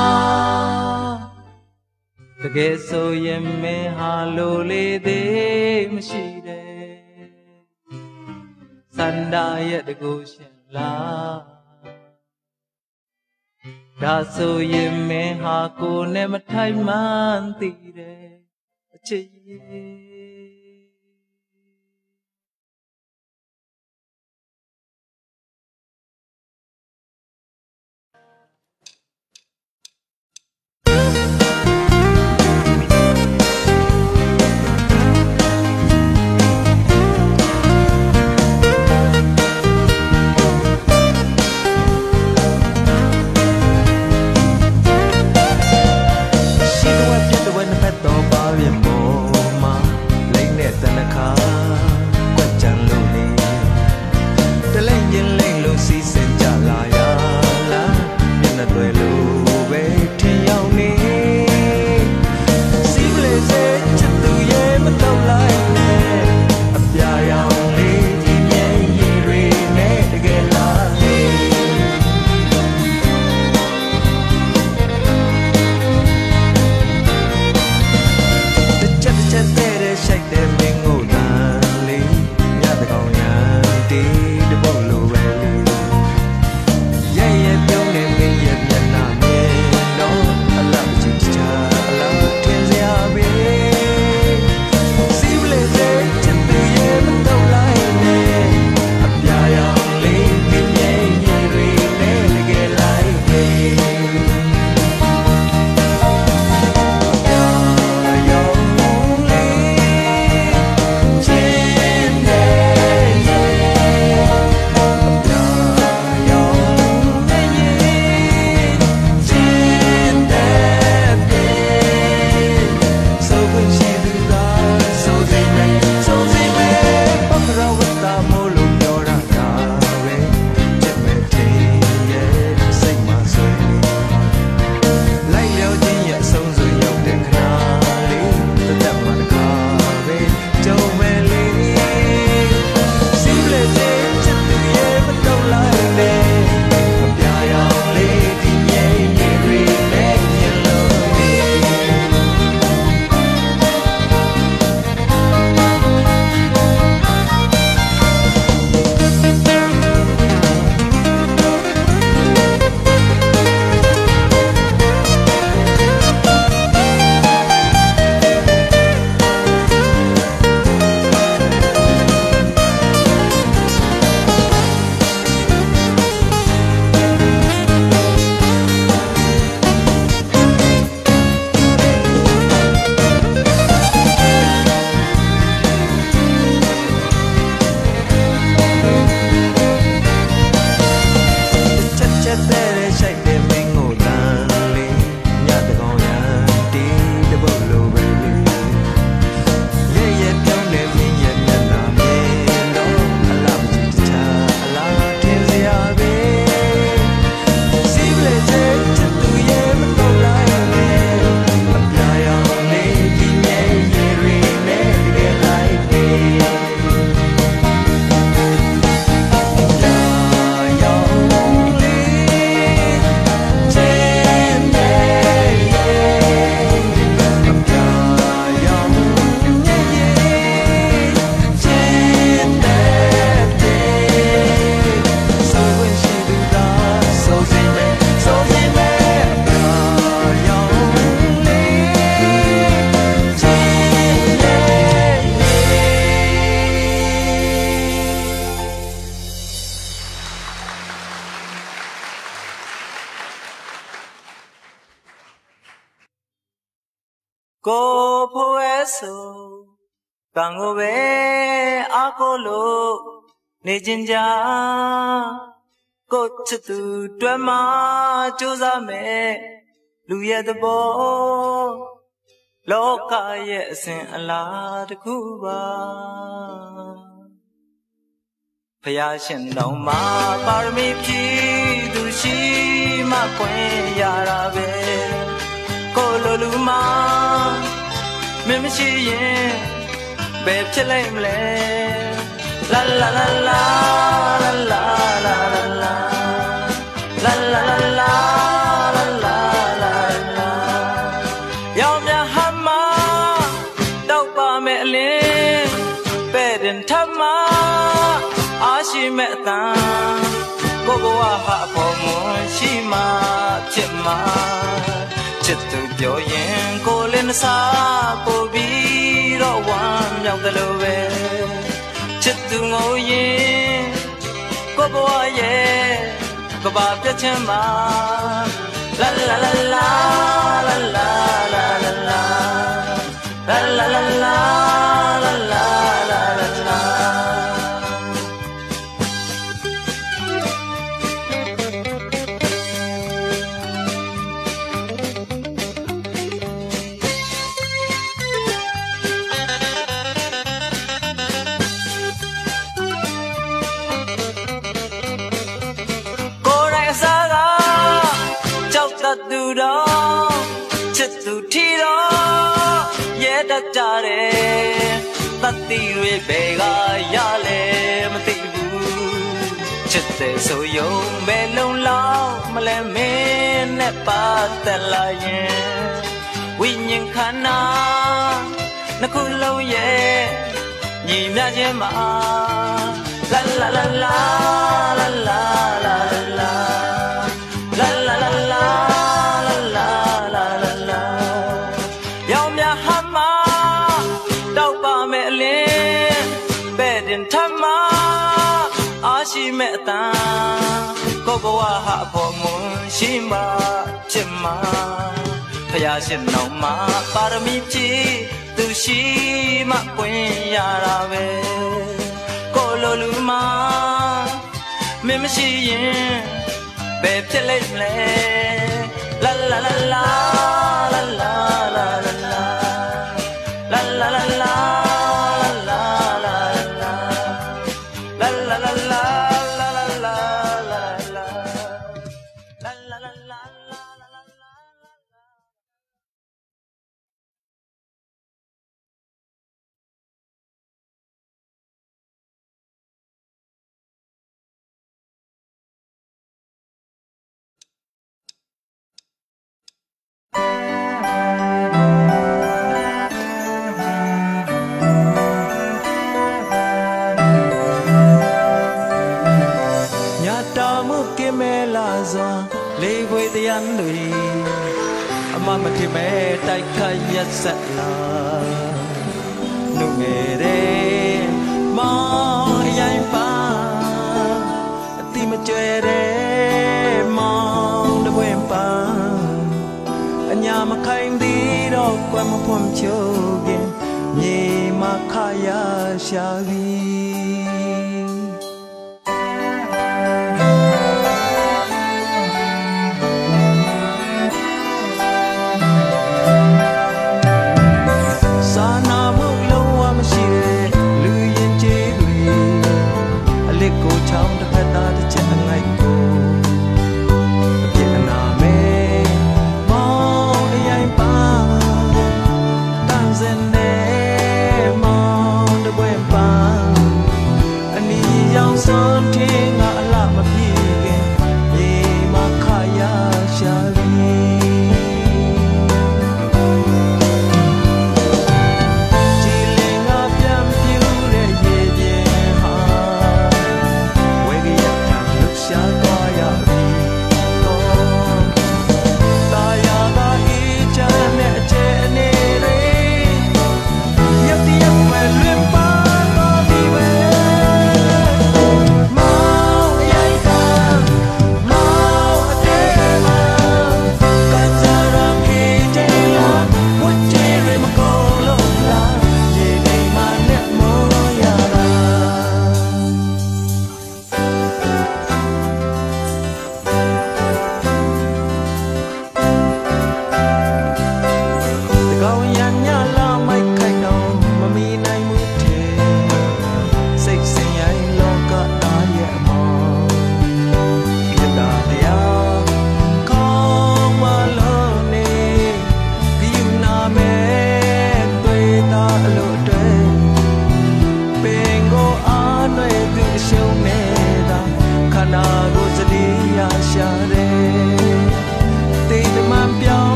တကယ်ဆိုရင်မင်းဟာလိုလေသေးမရှိတဲ့စန္ဒရဲ့တကူရှင်လားဒါဆိုရင်မင်းဟာကိုယ်နဲ့မထိုင်မှန်းသိတဲ့အချစ်ရဲ့ကိုဖိုးဝဲဆိုကံကိုပဲအားကိုလို့နေခြင်းကြာကိုချစ်သူတွဲမှာကြိုးစားမယ်လူရဲ့သဘောလောကရဲ့အစဉ်အလာတစ်ခုပါဖယားရှင်တော်မှာပါရမီဖြည့်သူရှိမှခွင့်ရတာပဲကိုလိုလူမှာမင်းမရှိရင်ဘယ်ဖြစ်လိုက်မလဲလာလာလာလာလာလာလာလာလာလာလာလာလာလာရောင်မြဟမတောက်ပါမဲ့အလင်းပဲ့တင်ထမအားရှိမဲ့အတန်ကိုဘဝဟာအဖို့မရှိမှဖြစ်မှာချစ်သူပြောရင်ကိုလည်းမစားပို့ပြီးတော့ဝမ်းမြောက်တယ်လို့ပဲချစ်သူငိုရင်ကိုဘဝရဲ့ကဘာပြတ်ချင်မှာလာလာလာလာလာလာလာလာလာလာလာလာလာလာလာသူတော်ချစ်သူထီတော်ရဲတတ်ကြတယ်တတိတွေဘယ်ကရလဲမသိဘူးချစ်တယ်ဆိုရုံပဲလုံလောက်မလဲမင်းနဲ့ပတ်သက်လာရင်ဝိညာဉ်ခန္ဓာနှစ်ခုလုံးရဲ့ညီမျှခြင်းမှာလာလာလာလာလာလာလာလာလာလာလာလာရောင်မြဟမတောက်ပါမဲ့အလင်းပဲ့တင်ထမအားရှိမဲ့အတန်ကိုဘဝဟာအဖို့မရှိမှဖြစ်မှာဖယားရှင်တော်မှာပါရမီဖြည့်သူရှိမှပွင့်ရတာပဲကိုလိုလူမှာမင်းမရှိရင်ဘယ်ဖြစ်လိမ့်မလဲလာလာလာလာလာလာလာလာလာလာလာလေးဝေးတရားတွေအမမထင်မဲ့တိုက်ခတ်ရက်ဆက်လာနှုတ်ငယ်တဲ့မောင်အရင်ပါအတိမကြွယ်တဲ့မောင်တပွင့်ပါအညာမခိုင်သေးတော့ကွယ်မဖွံ့ဖြိုးခင်မြေမခါရရှာပြီ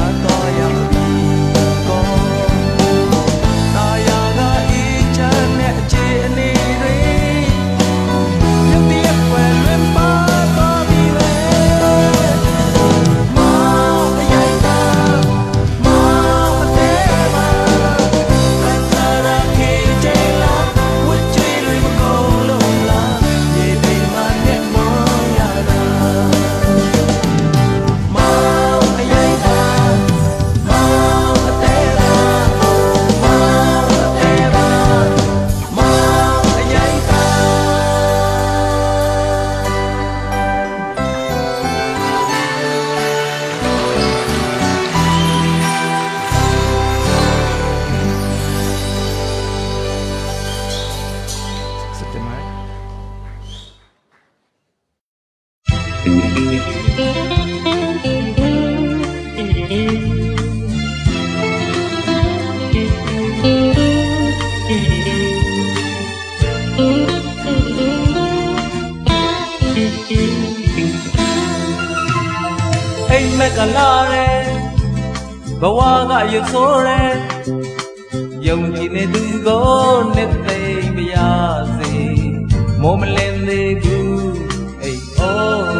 တော့ရမပြီးကောတာယာကအေးချမ်းတဲ့အခြေအနေတွေမြတ်တည်းွယ်လွင်ပါတော့ပြီပဲမောင်အရိုက်တာမောင်အသေးပါသတ်သရာခေချေလာဝတ်ချွေတွေမကုန်လို့လားရေဒီမနဲ့မောင်ရတာမောင်အရိုက်တာမောင်အသေးပါမောင်အသေးပါမောင်အရိုက်တာစစ်တယ်မိုင်းအိမ်မက်ကလာတယ်ဘဝကရုပ်ဆိုးတယ်ယုံကြည်နေသူကိုနှစ်သိမ့်ပါရစေမိုးမလင်းသေးဘူးအိမ်အိုး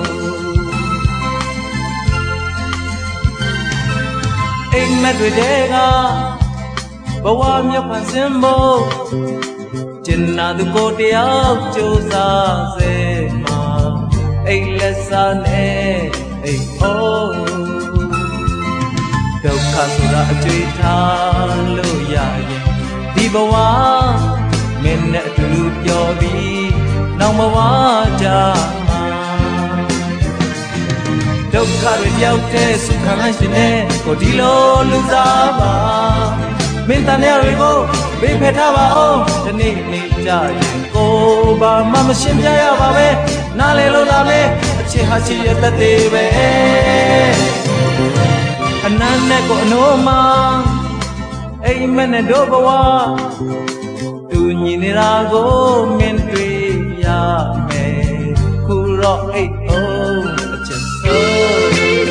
အိမ်မက်တွေတဲကဘဝမြတ်ဖန်ဆင်းဖို့ကျင်နာသူကိုတယောက်ကြိုးစားစေမှာအိမ်လက်စားနဲ့အိမ်အိုးဒုက္ခဆိုတာအတွေ့ထားလို့ရရင်ဒီဘဝမင်းနဲ့အတူပျော်ပြီးနောက်ဘဝကြမှာဒုက္ခတွေပြောက်တဲ့စုခံလိုက်ရှင်နဲ့ကိုဒီလိုလူစားပါမင်းတန်ရတွေကိုဘေးဖယ်ထားပါအောင်ဒီနေ့နေ့ကြရင်ကိုဘာမှမရှင်းပြရပါပဲနားလေလို့လာမယ်အချစ်ဟာချစ်ရဲ့သက်သေးပဲအနမ်းနဲ့ကိုအနိုးမှာအိမ်မက်နဲ့တို့ဘဝသူညီနေတာကိုမင်းတွေ့ရမယ်ခုတော့အိတ်အောင်အချစ်ဆုံး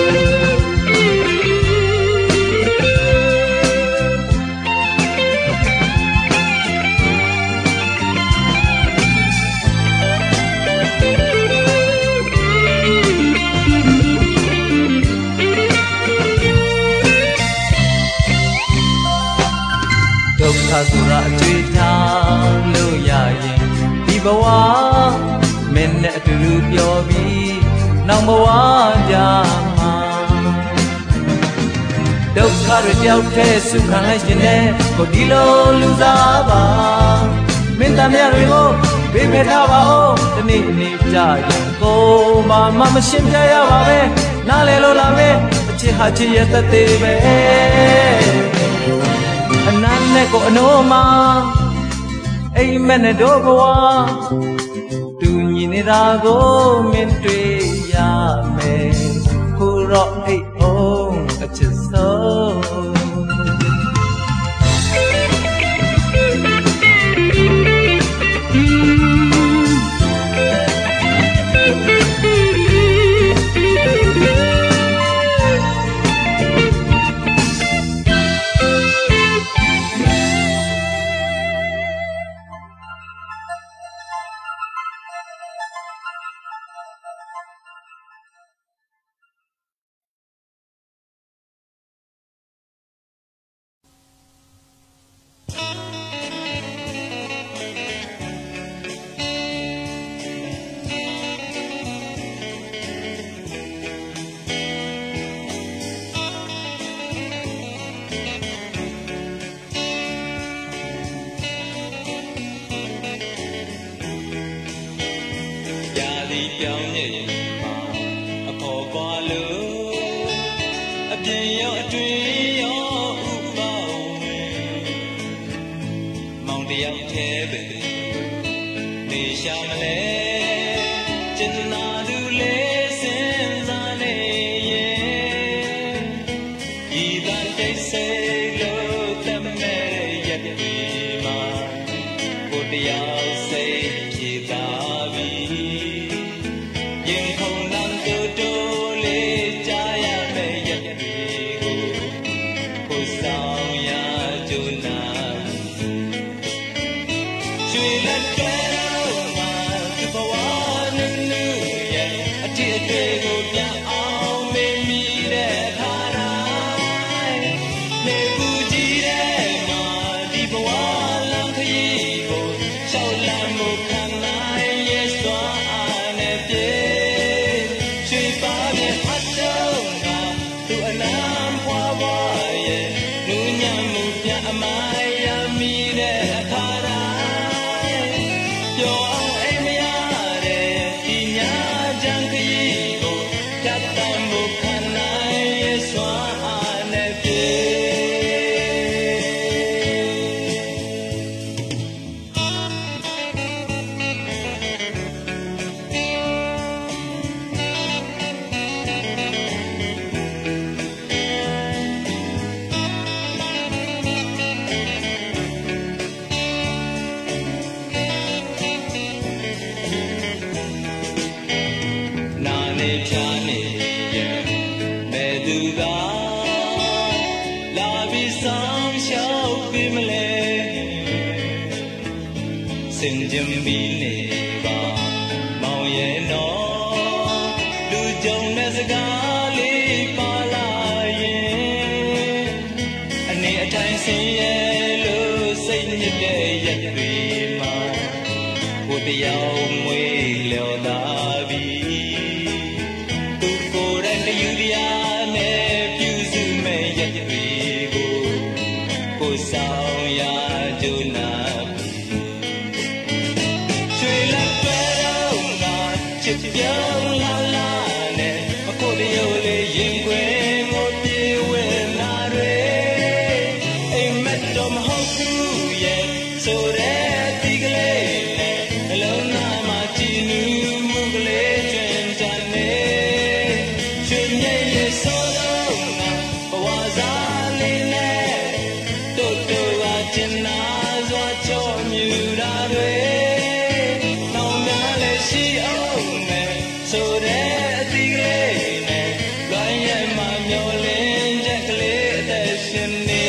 ဒုက္ခဆိုတာအတွေ့ထားလို့ရရင်ဒီဘဝမင်းနဲ့အတူတူပျော်ပြီးနောက်ဘဝကြမှာဒုက္ခတွေပြောက်တဲ့စုခံလိုက်ရှင်နဲ့ကိုဒီလိုလူစားပါမင်းတန်မြတ်တွေကိုဘေးဖယ်ထားပါဦးဒီနေ့နေ့ကြရင်ကိုဘာမှမရှင်းပြရပါပဲနားလေလို့လာမယ်အချစ်ဟာချစ်ရဲ့သက်သေးပဲအနမ်းနဲ့ကိုအနိုးမှာအိမ်မက်နဲ့တို့ဘဝတူညီနေတာကိုမင်းတွေ့ရမယ်ခုတော့အိတ်အောင်အချစ်ဆုံးပြောင်းရဲ့မှာအဖို့ကွာလို့အပြင်ရောအတွင်းရောဥပဝင်မောင်တယောက်သေးပဲနေရှာမလဲကျင်နာသူလေးစင်စားနေရဲ့ဤသာတိတ်ဆိတ်လို့တမဲ့ရက်ဒီမှာကိုတယောက်စိတ်ပြေသာပြီရင်ခုန်လမ်းတူတူလေးကြားရမယ့်ရက်တွေကိုဆောင်ရှောက်ပြီးမလဲစင်ကြင်ပြီးနေပါမောင်ရဲ့နော်လူကြုံတဲ့စကားလေးပါလာရင်အနေအထိုင်ဆင်းရဲလို့စိတ်ညစ်တဲ့ရက်တွေမှာကိုယ်တယောက်မွေးလျော်လာပြီသူကိုယ်တိုင်တယူတရားနဲ့ပြုစုမဲ့ရက်တွေကိုကိုယ်ဆောင်ရကြုံနာရွှေလက်ပဲတော့ငါချစ်ပြောင်းလာလာနဲ့အခုတည်းရိုးလေးရင်ခွင်ကိုပြေဝင်လာတွေအိမ်မက်တော့မဟုတ်ဘူးရဲ့ဆိုတဲ့ဒီကလေးနဲ့အလုံးသားမှာကြည်နူးမှုကလေးကျွင်ကြနေရွှေမြည့်ရဲ့ဆိုတော့ငါဘဝစားလေးနဲ့တို့တို့ကကျင်နာစွာချော့မြူတာတွေရှိအောင်နဲ့ဆိုတဲ့အသီးကလေးနဲ့လွိုင်းရမှမျောလင်းချက်ကလေးအသက်ရှင်နေ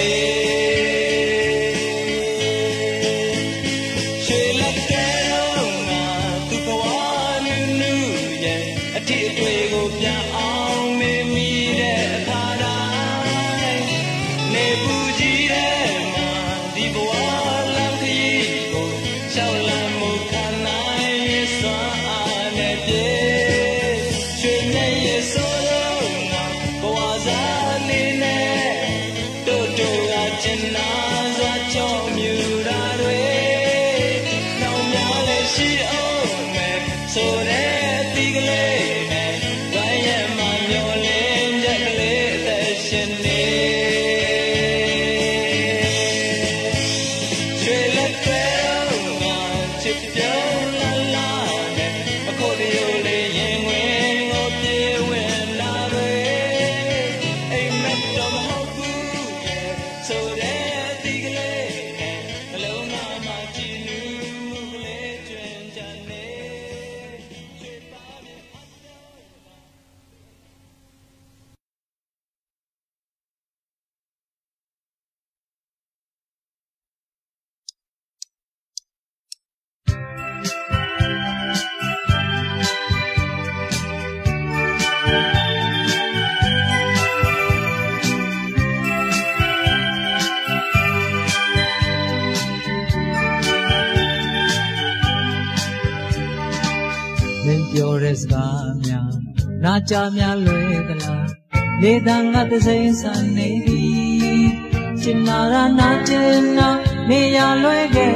ရွှေလက်ကဲတော့ငါသူ့ဘဝနူးနူးရဲ့အထီးအတွေ့ကိုပြန်အောင်မေးမိတဲ့အခါတိုင်းနေပူကြီးတဲ့မှာဒီဘဝလမ်းခရီးကိုရှောက်လမ်းမှုခံနိုင်စွာရွှေမြည့်ရဲ့ဆိုတော့ငါဘဝစားလေးနဲ့တို့တို့ကကျင်နာစွာချော့မြူတာတွေနောင်များလည်းရှိအောင်မဲ့ဆိုတဲ့ဒီကလေးနဲ့ဝိုင်းရမှမျောလင်းချက်ကလေးအသက်ရှင်နေရွှေလက်တွေတော့ငါချစ်ပြောင်းလာလာနဲ့အခုတည်းရိုးလေးရင်ဝင်ကိုပြေဝင်လာတွေအိမ်မက်တော့မဟုတ်ဘူးရဲ့ဆိုတဲ့ဒီကလေးနဲ့အလုံးသားမှာကြည်နူးမှုကလေးကျွင်ကြနေရွှေပါမြေအတော့မင်းပြောတဲ့စကားများနာကြများလွယ်သလားနေတန်ငါတစိမ့်ဆန်နေပြီရှင်နာရနာကျင်နာနေရလွယ်ခဲ့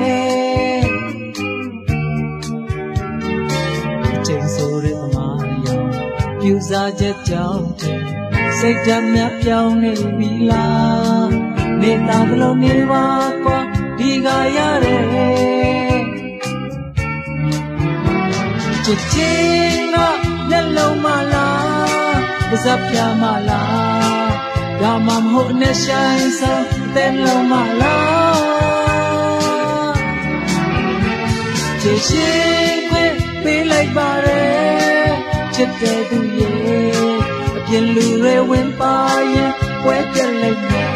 ချိန်ဆိုတဲ့သမားရောင်ပြူစားချက်ကြောင့်စိတ်ဓာတ်များပြောင်းနေပြီလားနေတာဘလို့နေပါကွာဒီကရတယ်ချစ်ချင်းကမျက်လုံးမလားပါးစပ်ပြမလားဒါမှမဟုတ်နဲ့ဆိုင်ဆောင်တဲ့လုံးမလားချစ်ချင်းခွင့်ပေးလိုက်ပါရဲ့ချစ်တဲ့သူရဲ့အပြင်လူတွေဝင်ပါရင်ပွဲပြက်လိုက်မယ်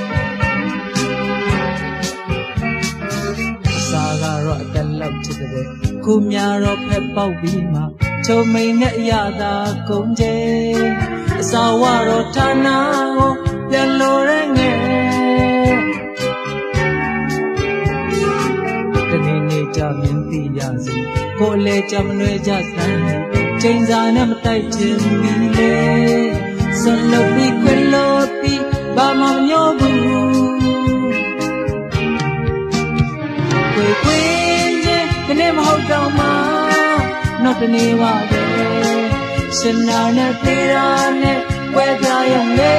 စာကတော့အတက်လောက်ချစ်တဲ့ခုများတော့ဖက်ပေါက်ပြီးမှချုံမိန်နဲ့အရသာကုန်ကျအစာဝတော့ဌာနကိုပြန်လို့ရငယ်တနေ့နေ့ကြမြင်သိရစီကိုယ်လည်းကြမလွဲကြစမ်းချိန်စာနဲ့မတိုက်ချင်ပြီလေဆွလို့ပြီးခွင်လို့ပြီးဘာမှမညောဘူးခွေချင်းဒီနေ့မဟုတ်တော့မှနောက်တနေ့ပါပဲရှင်နာနဲ့သေးတာနဲ့ဝဲကြရုံလေ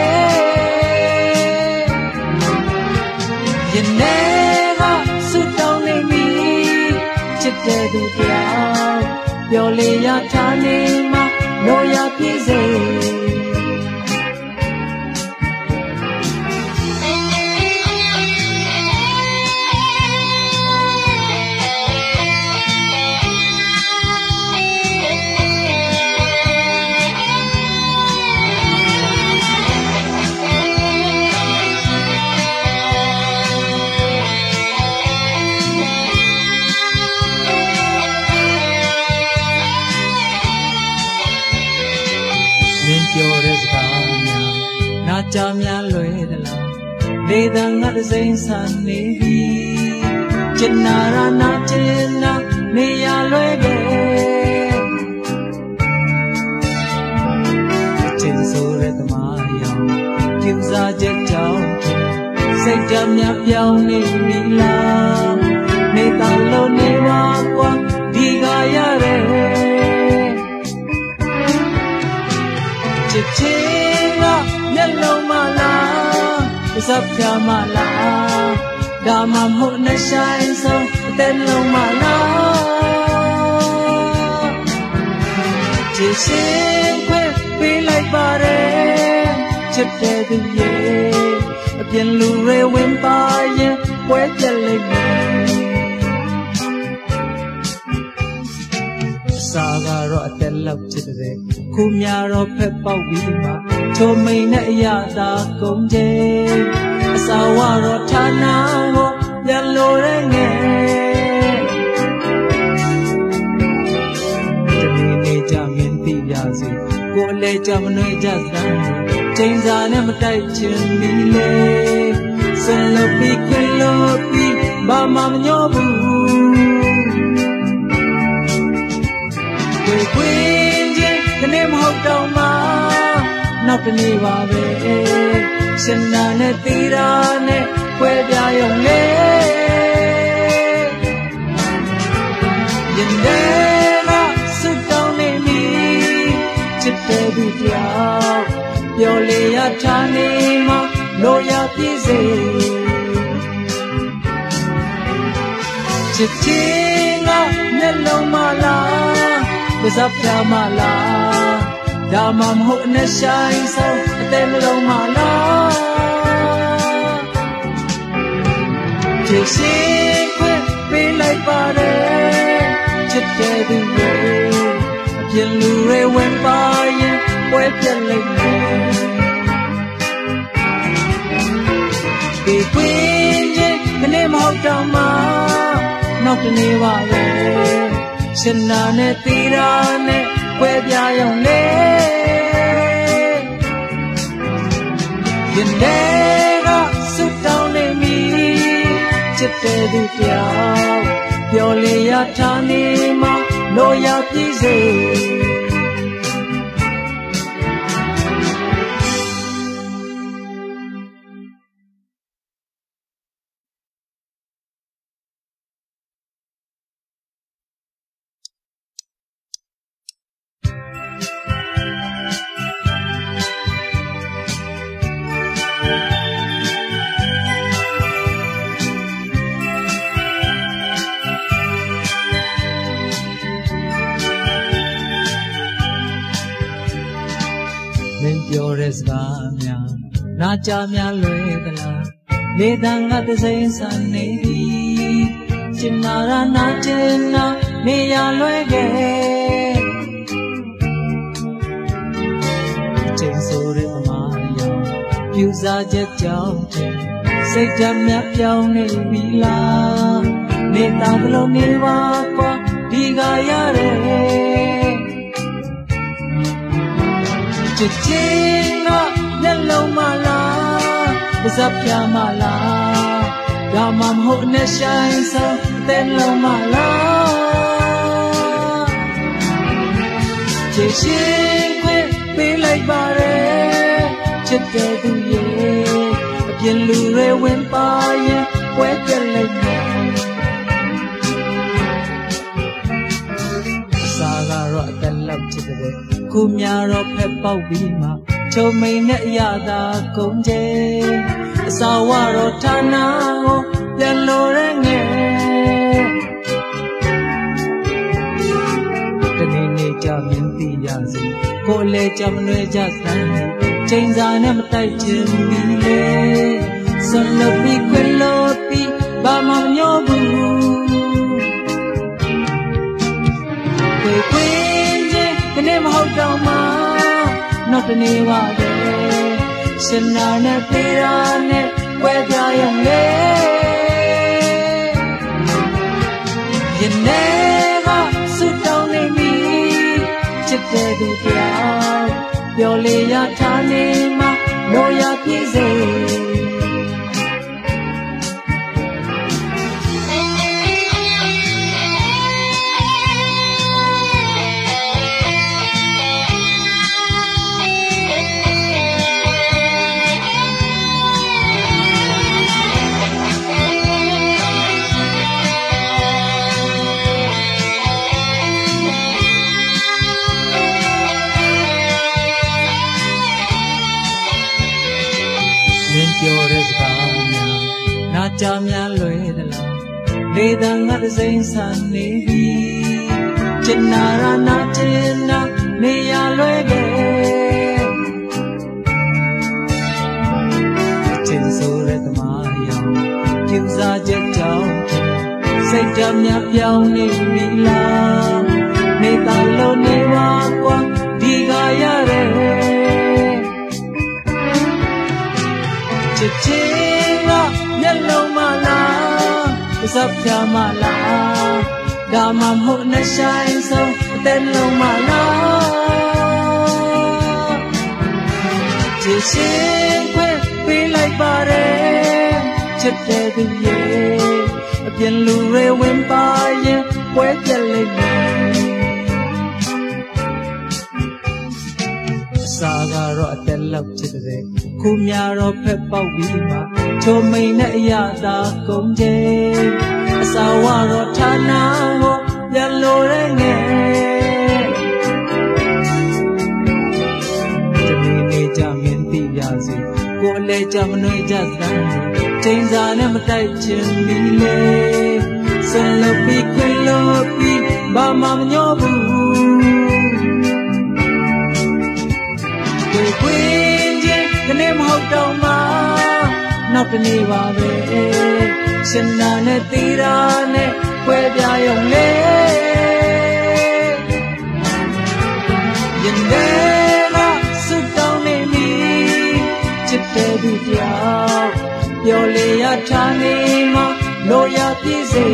ယနေ့ကစွတောင်းနေပြီချစ်တဲ့သူတရားပြောလေရထားနေမှလို့ရပြည့်စေ Neda ngat zain san nebi Chinara na china Neya loege Chin sore tamaya Kyuza jet chao Say jam nyap yao nebi la Neda lo newa kwa Diga yare Chichinga Yellow mala Sapya mala Dama mo na shine so Tenlo mala Chishin kwe Pilay pare Chipte duye Pian lu re win pa ye Kwe chale me Saga ro atel lap chitde Kumya ro pep pa wima Cho mai na ya da kong je Asawa ro thana ho yan lo re nge Tani ne ja min ti ya si Ko le ja mnwe ja san Chain sa ne ma tai chin mi le Sun lo pi kwin lo pi Ba ma mnyo bu Kwe kwin je Kane ma hok dao maနောက်တနေ့ပါပဲရှင်နာနဲ့တီရာနဲ့ခွဲပြရုံလေရင်ထဲကစွတ်တောင်းနေပြီချစ်တဲ့သူတယောက်ပျော်လေရထားနေမှလိုရပြည့်စေချစ်ချင်းကမျက်လုံးမလားပါးစပ်ပြမလားဒါမှမဟုတ်နဲ့ဆိုင်ဆုံးအသေးမလုံးမလားချစ်ရှိခွင့်ပေးလိုက်ပါတယ်ချစ်တဲ့သူရဲ့အပြင်လူတွေဝင်ပါရင်ပွဲပြက်လိုက်မယ်ဒီခွင့်ချင်းခနဲ့မဟုတ်တော့မှနောက်တနေ့ပါပဲရှင်နာနဲ့တီရာနဲ့ခွဲပြရုံလေရင်ထဲကစွတ်တောင်းနေပြီချစ်တဲ့သူတယောက်ပျော်လေရထားနေမှလိုရပြည့်စေပြောတဲ့စကားများနာကြများလွယ်သလားလေတန်ကသစိမ်းဆန်နေပြီကျင်နာရနာကျင်နာနေရလွယ်ခဲ့ချိန်ဆိုရမယောင်ပြူစားချက်ကြောင့်စိတ်ဓာတ်များပြောင်းနေပြီလားနေတောင်ကလုံးနေပါကွာဒီကရတယ်ချစ်ချင်းကမျက်လုံးမလားပါးစပ်ပြမလားဒါမှမဟုတ်နဲ့ဆိုင်ဆုံးတဲ့လုံးမလားချစ်ချင်းခွင့်ပေးလိုက်ပါတယ်ချစ်တဲ့သူရဲ့အပြင်လူတွေဝင်ပါရင်ပွဲပြက်လိုက်မယ်အစာကတော့အသက်လောက်ချစ်တဲ့ကိုများတော့ဖက်ပေါက်ပြီးမှချုံမိန်နဲ့အရသာကုန်ကျဲအစာဝတော့ဌာနကိုပြန်လို့ရငယ်တနေ့နေ့ကြမြင်သိရစီကိုလည်းကြမလွယ်ကြစမ်းချိန်စာနဲ့မတိုက်ချင်ပြီလေဆွန်လို့ပြီးခွင်လို့ပြီးဘာမှမညောဘူးခွေချင်းကနေမဟုတ်တော့မှနောက်တနေ့ပါပဲရှင်နာနဲ့တေရာနဲ့ဝဲပြရုံလေရင်ထဲကစွတ်တောင်းနေပြီချစ်တဲ့သူတယောက်ပျော်လေရထားနေမှလိုရပြည့်စေจำยาลอยตลอดเดินงัดเส้นสันนิบีจินนารานาจินนาเนียลอยเกจินสุเรตมายาวกิวซาเจ็ดเจ้าစိတ်ဓာတ်များပြောင်းနေပြီလားနေတာလို့နေပါကွာဒီကရတဲ့ချစ်ချင်းကမျက်လုံးမလားပါးစပ်ဖြာမလားဒါမှမဟုတ်နဲ့ဆိုင်ဆုံးအသက်လုံးမလားချစ်ချင်းခွဲပေးလိုက်ပါတယ်ချစ်တဲ့သူရဲ့အပြင်လူတွေဝင်ပါရင်ပွဲပြက်လိမ့်မယ်အစာကတော့အသက်လောက်ချစ်တဲ့ခုများတော့ဖက်ပေါက်ပြီးမှချိုမိန်နဲ့အရသာကုန်ကျအစာဝတော့ဌာနကိုပြန်လို့ရငယ်တမီနေကြမင်းသိရစီကိုအလဲကြမနှွေးကြသမ်းချိန်စာနဲ့မတိုက်ချင်ပြီလေဆန်လို့ပြီးခွင်လို့ပြီးဘာမှမညောဘူးခွင်ချင်းကနေမဟုတ်တော့မှနောက်တနေ့ပါပဲရှင်နာနဲ့တီတာနဲ့ခွဲပြရုံလေရင်ထဲကစွတ်တောင်းနေပြီချစ်တဲ့သူတယောက်ပြောလေရထားနေမှလို့ရပြည့်စေ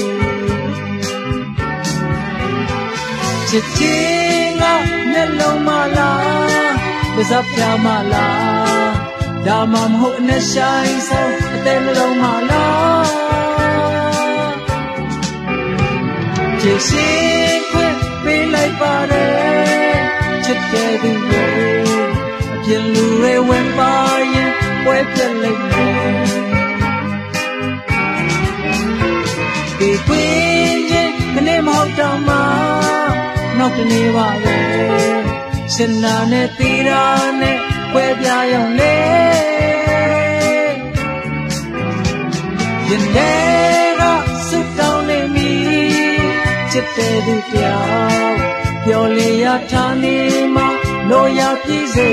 ချစ်ချင်းကမျက်လုံးမလားပါးစပ်ဖြာမလားဒါမှမဟုတ်နဲ့ဆိုင်ဆုံးအသက်လုံးမလားချစ်ချင်းခွင့်ပေးလိုက်ပါတယ်ချစ်တဲ့သူတွေအပြင်လူတွေဝင်ပါရင်ပွဲပြက်လိုက်မယ်ဒီခွင့်ချင်းကနေမဟုတ်တော့မှနောက်တနေ့ပါပဲရှင်နာနဲ့တီတာနဲ့ပွဲပြရုံလေရင်ထဲကစွတ်တောင်းနေပြီချစ်တဲ့သူတယောက်ပြောလေရထားနေမှလို့ရပြည့်စေ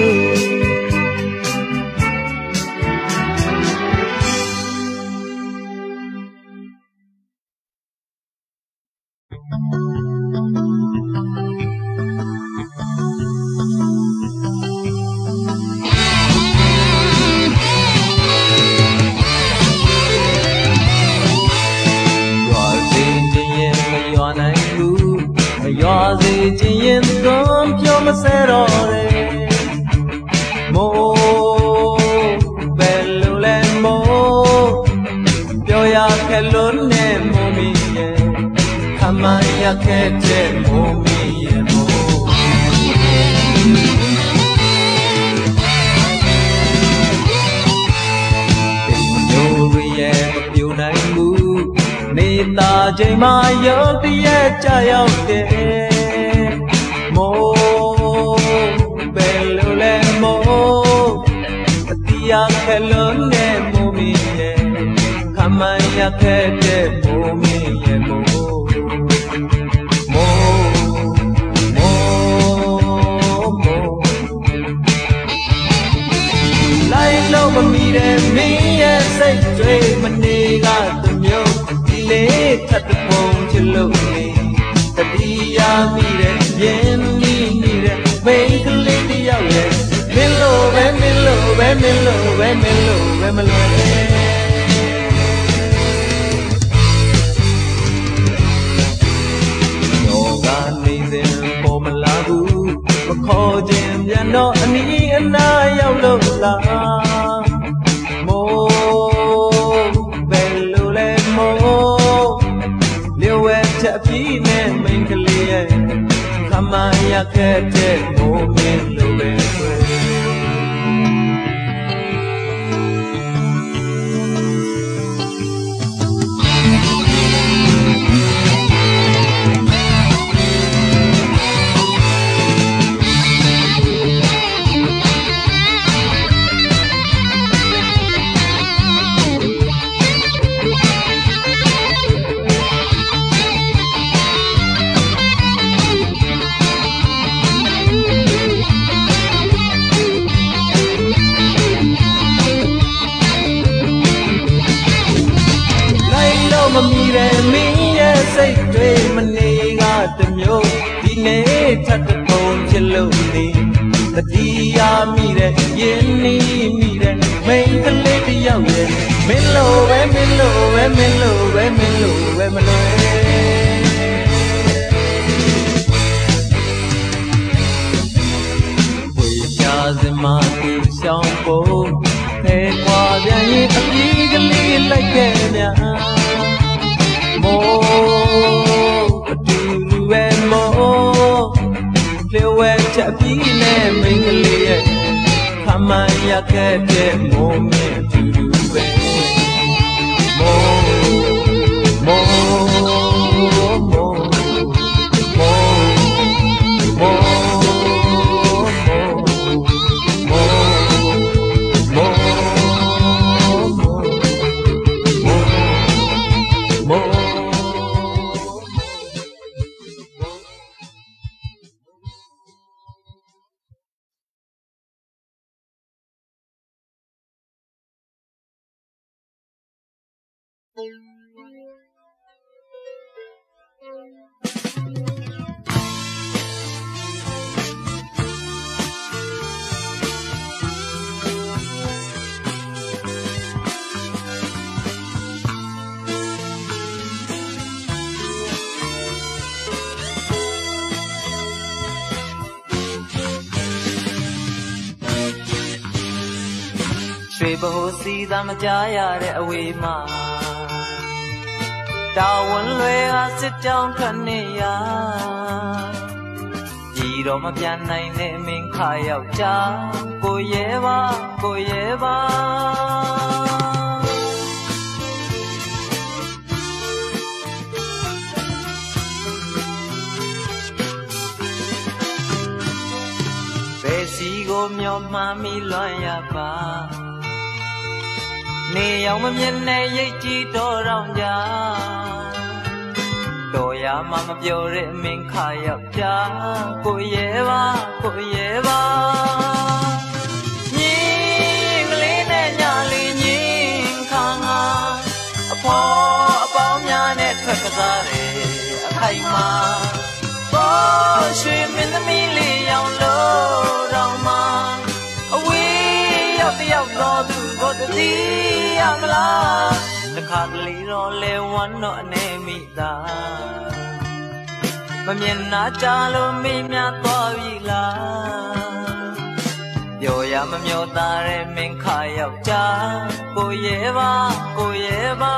ချင်းရင်သွန်ပြောမစဲတော့တယ်မိုးဘယ်လိုလဲမိုးပြောရခဲ့လို့နဲ့မိုးမီရဲ့ခမရခဲ့တဲ့မိုးမီရဲ့မိုးနေတာချိန်မှာရုပ်တရက်ကြရောက်တယ်မိုးဘယ်လိုလဲမိုးအတီးရခဲလုံးနဲ့မိုးမီရဲ့ခမရခဲ့တဲ့မိုးမီရဲ့မိုးလိုက်လို့မမီတဲ့မင်းရဲ့စိတ်တွေမနေကသူမျိုးလေးထပ်တပုံချလို့လေတတိယမိတဲ့ပြင်းနေတဲ့မိန်းကလေးတယောက်ရဲ့မင်းလိုပဲမင်းလိုပဲမင်းလိုပဲမင်းလိုပဲမလွယ်ယောဂနေစဉ်ပေါ်မလာဘူးမခေါ်ခြင်းပြန်တော့အနီးအနားရောက်လို့လားမိုးဘယ်လိုလဲမိုးလျှို့ဝဲချက်ပြီးနဲ့မိန်းကလေးရဲ့ခမရခဲ့တဲ့မိုးမင်းလိုပဲတယ်မင်းရဲ့စိတ်တွေမနေကတမျိုးဒီနေ့ထပ်တစ်ပုံဖြစ်လို့နေတတိယမိတယ်ယင်းနီးမိတယ်မိန်းကလေးတစ်ယောက်ရဲ့မင်းလိုပဲမင်းလိုပဲမင်းလိုပဲမင်းလိုပဲမလွယ်ဝေရှာစင်မာသူရှောင်းဖို့ခဲကွာပြန်ရင်အပြီးကလေးလိုက်ခဲ့များမိုးအတူတူပဲမိုးလျှို့ဝဲချက်ပြီးနဲ့မိန်းကလေးရဲ့ခမန်းရခဲ့တဲ့မိုးမြင့်အတူတူပဲမိုးမိုးမိုးမိုးမိုးရွှေဘိုးစီသာမကြားရတဲ့အဝေးမှာတာဝန်လွယ်ကစစ်ကြောင်းထွက်နေရပြည်တော်မပြန်နိုင်တဲ့မင်းခါယောက်ျားကိုရဲပါကိုရဲပါဘယ်စီကိုမျောမှန်းမိလွမ်းရပါနေရောက်မမြင်နဲ့ရိတ်ကြည့်တော်တော်ကြတော်ရမှမပြောတဲ့မင်းခါယောက်ျားကိုရဲပါကိုရဲပါညီကလေးနဲ့ညာလေးညီခါငါအဖေါ်အပေါင်းများနဲ့ထွက်ကစားတယ်အခိုင်မာပေါ်ရွှေမင်းသမီးလေးရောင်လို့တော်မှာအဝေးရောက်တယောက်တော်သူကိုတတိရမလားတခါတလေတော့လဲဝမ်းတော့အနေမိတာမမြင်နာကြလို့မိများသွားပြီလားပြောရမမျောသားတဲ့မင်းခါယောက်ျားကိုရဲပါကိုရဲပါ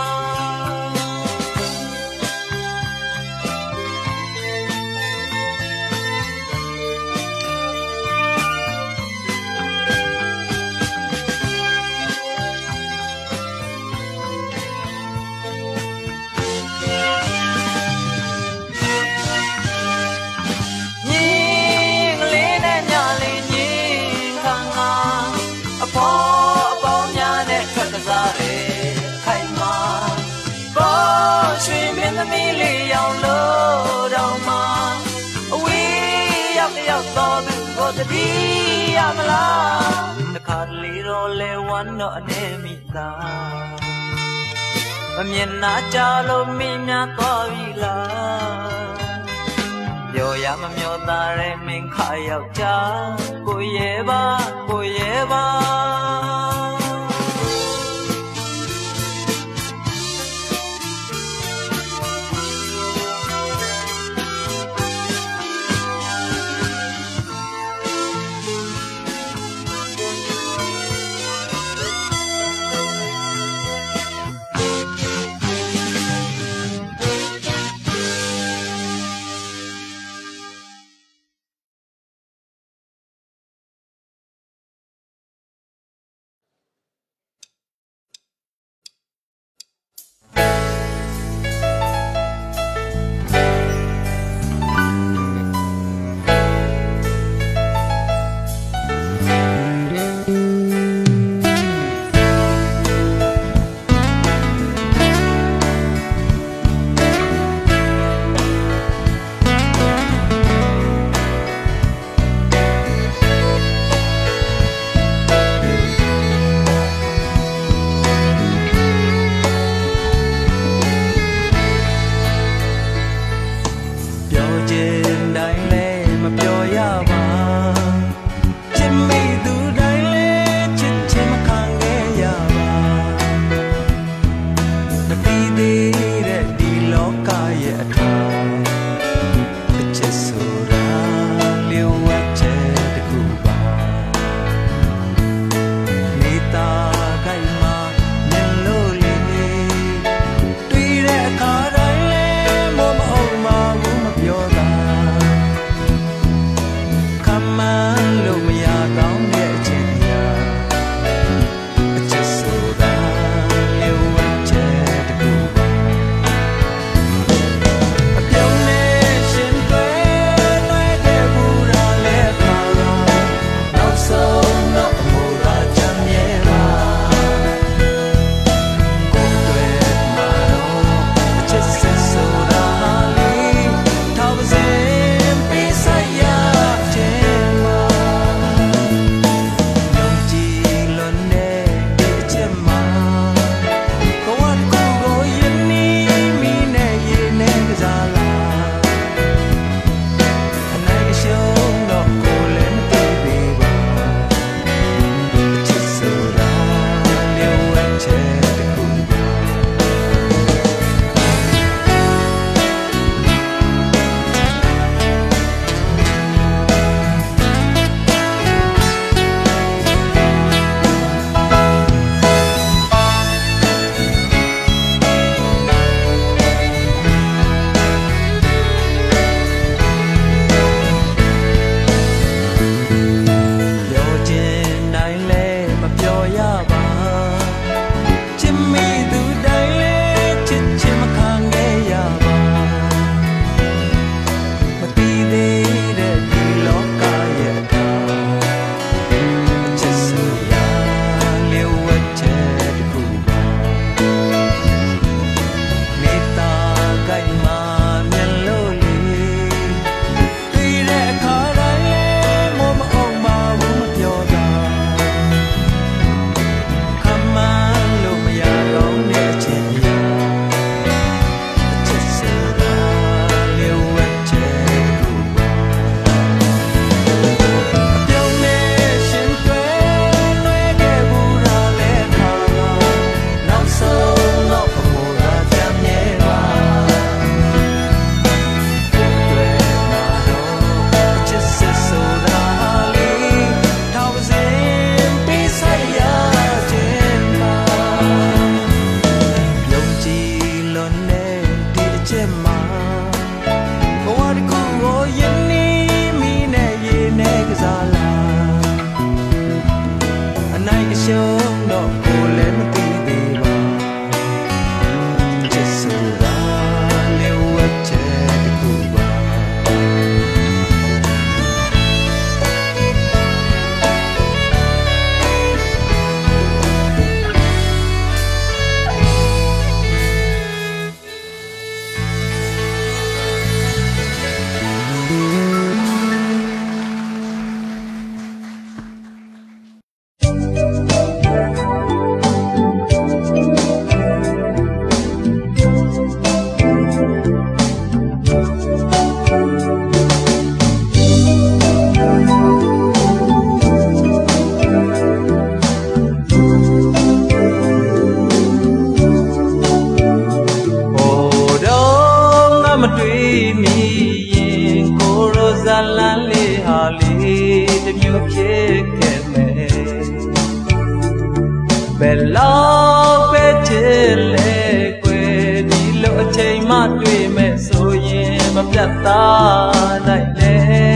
သမီးလေးရောင်လို့တော့မှအဝေးရောက်တယောက်တော်သူကိုတတိရမလားတခါတလေတော့လဲဝမ်းတော့အနေမိတာမမြင်နာကြလို့မိများသွားပြီလားပြောရမမျောသားတဲ့မင်းခါယောက်ျားကိုရဲပါကိုရဲပါတာနိုင်လေ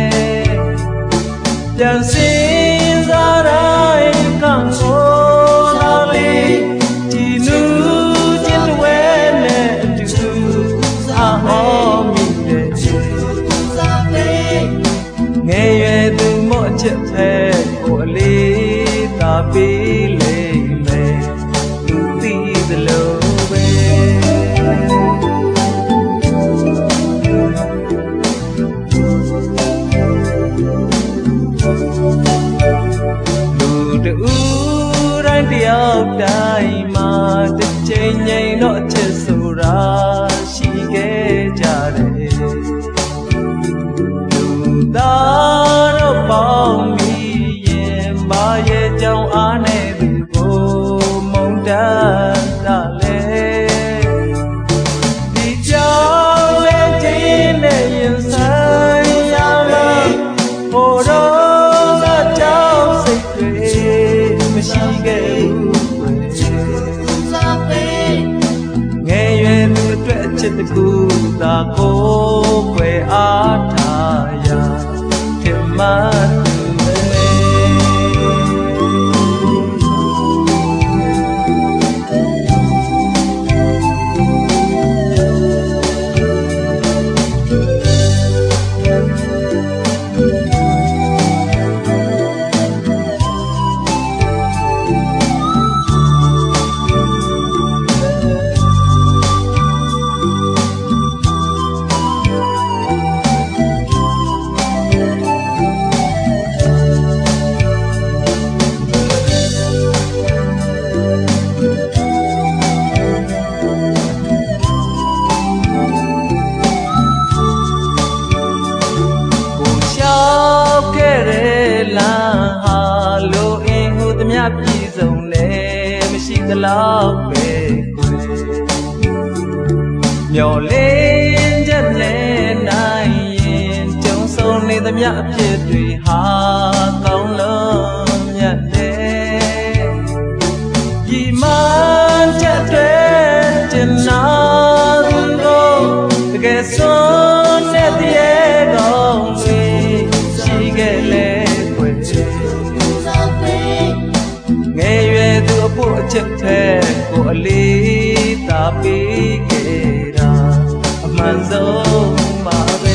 ပြန်စင်စားတိုင်းကံကိုလာလေဒီလူချင်းတွေနဲ့အတူအာဟောမိတဲ့ငယ်ရွယ်သူမော့ချစ်ဖဲကိုအလေးသာပေးလေမယ်သူသိသလိုပဲတူတိုင်းတယောက်တိုင်းမှာတစ်ချိန်ငိမ်တော့အချစ်ဆိုတာရှိခဲ့ကြတယ်လူသားတော့ပေါင်းပြီးရင်ဘာရဲ့ကြောင့်အားနဲ့သူကိုမုန်းတတ်တာလေဒီကြောင့်လေခြင်းနဲ့ရင်ဆိုင်ရမယ်ဟိုတော့ငါကြောင့်စိတ်တွေမရှိခဲ့ဘူးငယ်ရွယ်သူအတွက်အချစ်တကူသာကိုယ်ွယ်အားထားရဖြစ်မှပြည်စုံလည်းမရှိသလောက်ပဲကွယ်မျော်လင့်ချက်နဲ့နိုင်ရင်ကြုံဆုံနေသမျှအဖြစ်တွေဟာကောင်းလုံးမြတ်တယ်ဒီမှချက်တွေကျင်နာသူကိုတကယ်ဆုံးတဲ့တည်းကောင်းရှိခဲ့လေကွယ်ငယ်ရွယ်သူအဖို့အချက်ထဲကိုအလေးသာပေးခဲ့တာအမှန်ဆုံးပါပဲ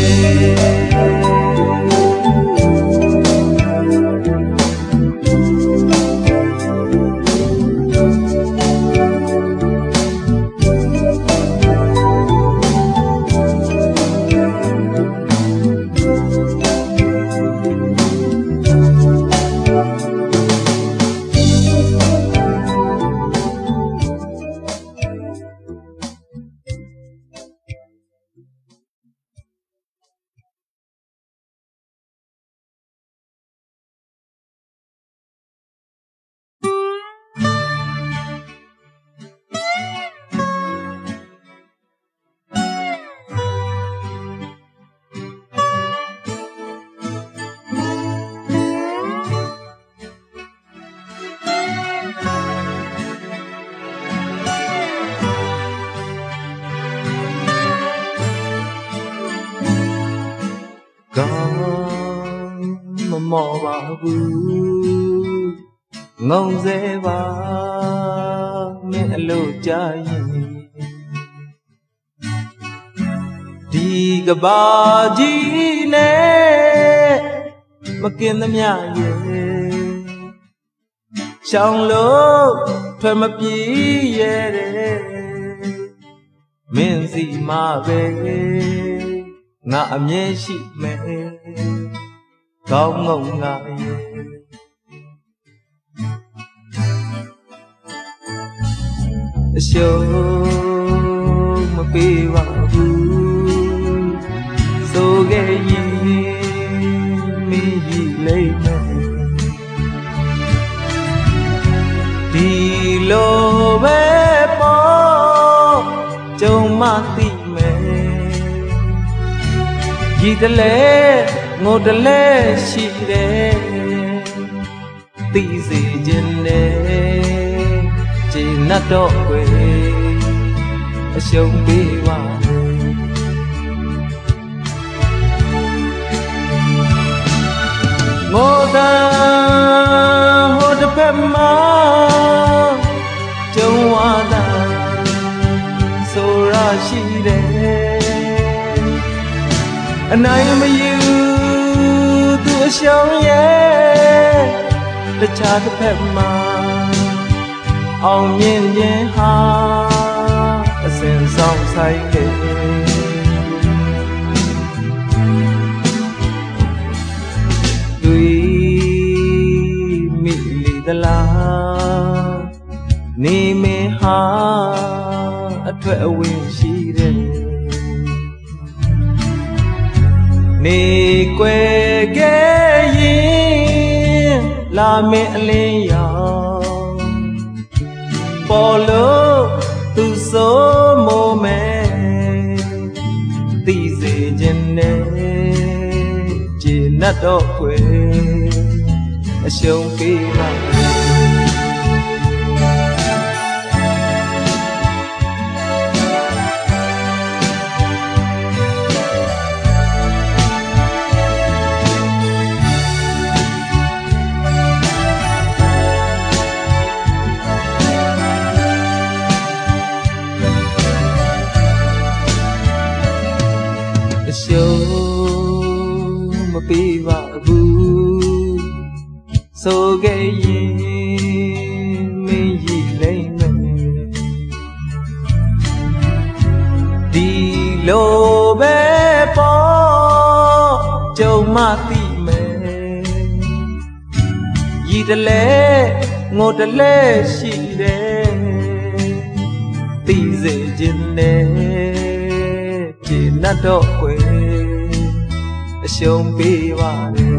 မောပါဘူးငုံစေပါမင်းအလို့ကြာရင်ဒီကဘာကြီးနဲ့မကင်သမျှရဲ့ရှောင်းလို့ထွက်မပြေးရတဲ့မင်းစီမှာပဲငါအမြဲရှိမယ်ကောင်းငုံငါရဲ့အရှုံးမပေးပါဘူးဆိုခဲ့ရင်မင်းကြီးလိမ့်မယ်ဒီလိုပဲပေါ့ကြုံမှသိမယ်ဒီတလဲငိုတလဲရှိတယ်သိစေခြင်းနဲ့ကျေနပ်တော့ွယ်အရှုံးပေးပါโง่ตาโหดเพมาจงว่าตาโซราชีเดอันไหนมาอยู่ตัวเชียวเย่แต่ชาติเพมาเอาเย็นเย็นหาเส้นสองใส่เกดุยมิลิดลานี่เมหาอัตววินชีเรนี่เกวเกยินลาเมเลยาปอโลตุโสโมเมตีเสจินเนจีนัดดอกเวชงปีมามาปีว่าบูโซเกยิไม่ยีเลยแม่ดีโลเบปอจงมาตีแม่ยีทะเลงดทะเลชีเดตีเสจินเนจีนัดดอกเวชงปีว่า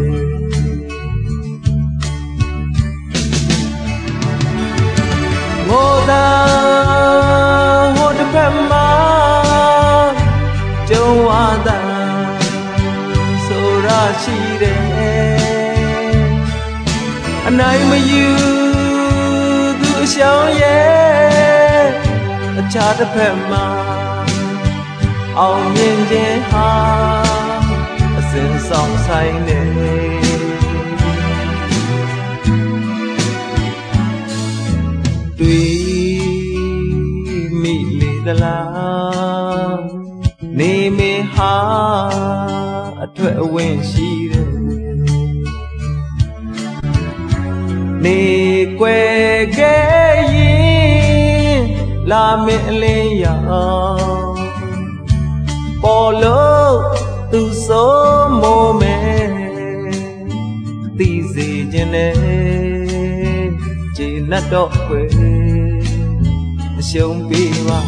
โง่ตาโหดเพมาจงว่าตาโซราชีเดอันไหนมาอยู่ดูเชียวเย่ชาติเพมาเอาเย็นเย็นหาเส้นสองใส่เนดุยมิลิดลานี่เมหาอัตววินชีเรนี่เกวเกยินลาเมเลยาปอโลตุโสโมเมตีเสจินเนจีนัดดอกเวชงปีว่า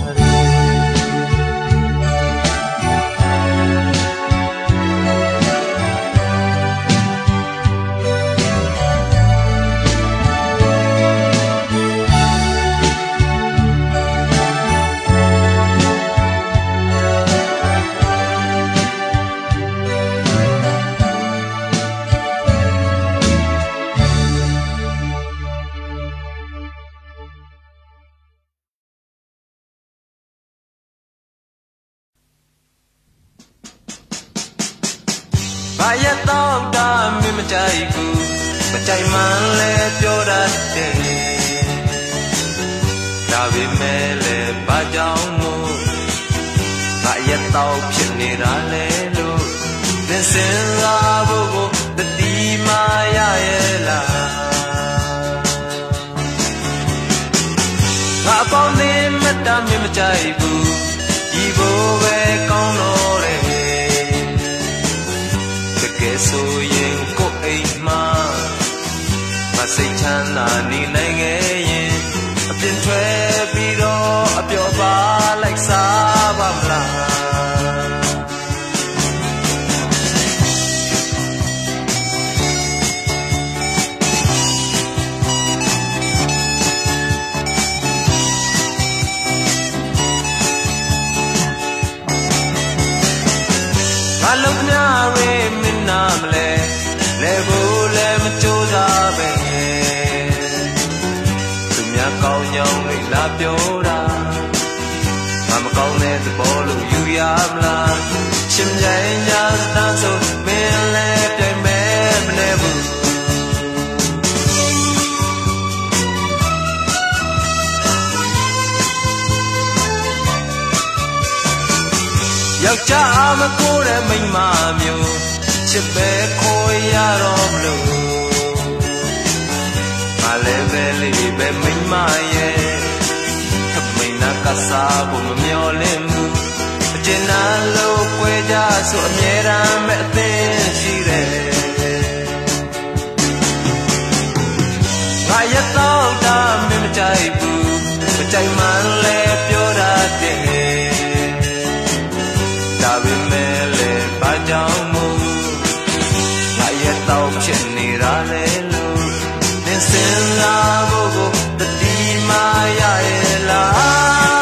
บายต้องตาไม่มาใจกูมาใจมันเลยเปียวดัดเดดาวิเมเลยป้าเจ้ามูบายต้องเพียงนี่รันเลยลูกเป็นเส้นลาบุกแต่ดีมายาเอลาข้าป้องนี่ไม่ตาไม่มาใจกูยีโบเวกองโนเรဆိုရင်ကိုအိမ်မှာမစိတ်ချမ်းသာနေနိုင်ခဲ့ရင်အပြင်ထွက်ပြီးတော့အပျော်ပါလိုက်စားပါမလားဘာလို့များရဲမင်းနာမလဲလဲဖို့လဲမကြိုးစားပဲသူများကောင်းကြောင်းလေးလာပြောတာငါမကောင်းတဲ့သဘောလို့ယူရမလားရှင်ကြိုင်ညာစတာဆိုမင်းလဲပြိုင်မဲမနေဘူးယောက်ျားမကိုးတဲ့မိန်းမမျိုးချစ်ပဲခေါ်ရတော့မလို့ငါလည်းပဲလေးပဲမိန်းမရဲ့ထမိန်နာကစားဖို့မမျော်လင့်ဘူးအကျဉ်းနာလို့ပွဲကြဆိုအမြဲတမ်းပဲအသင်ရှိတယ်ငါရတော့တာမင်းမကြိုက်ဘူးမကြိုက်မှလဲပြောတာတဲ့ဒါပေမဲ့လဲဘာကြောင့်မို့ငါရတော့ဖြစ်နေတာလဲလို့သင်စင်လာဖို့ကိုတတိမရရဲ့လား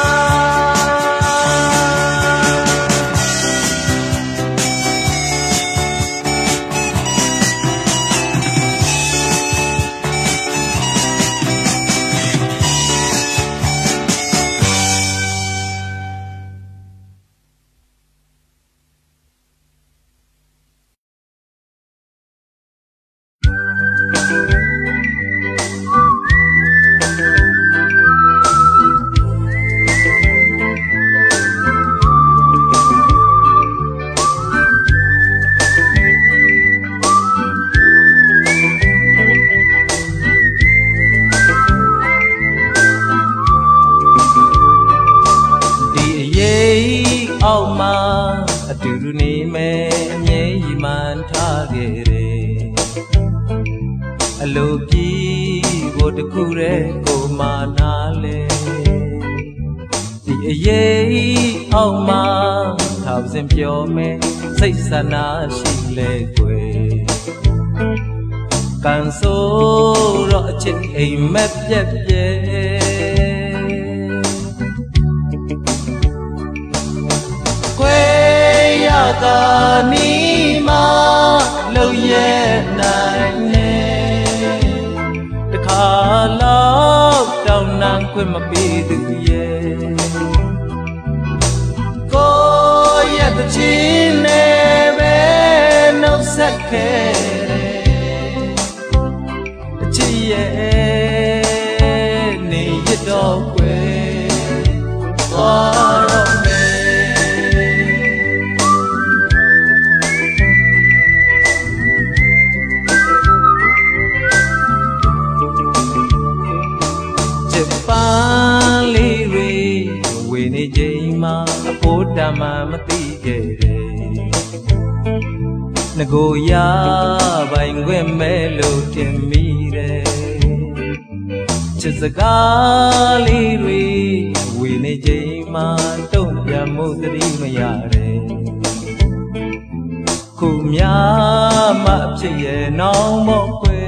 အောက်မှာအတူတူနေမယ်အမြဲရည်မှန်းထားခဲ့တယ်အလိုပြီးဖို့တခုတည်းကိုမှနားလဲဒီအရေးအောက်မှာထားစဉ်ပြောမယ်စိတ်ဆန္ဒရှိလဲကွယ်ကန်ဆိုးတော့အချစ်အိမ်မက်ပြက်ပြဲကာနီမာလုံရဲ့နိုင်နေတခါလောက်တောင်းနှံခွင့်မပေးသူရဲ့ကိုရဲ့တချင်နဲ့ပဲနှုတ်ဆက်ခဲ့အချစ်ရဲ့နေရတော့ကွယ်သွားတော့ပန်းလေးတွေဝေနေချိန်မှာအဖို့တမ်းမှမသိခဲ့တယ်ငကိုရပိုင်ခွင့်မဲ့လို့ထင်မိတယ်ချစ်စကားလေးတွေဝေနေချိန်မှာတုံ့ပြန်မှုသတိမရတယ်ခုများမှဖြစ်ရဲ့နောင်မော့ခွဲ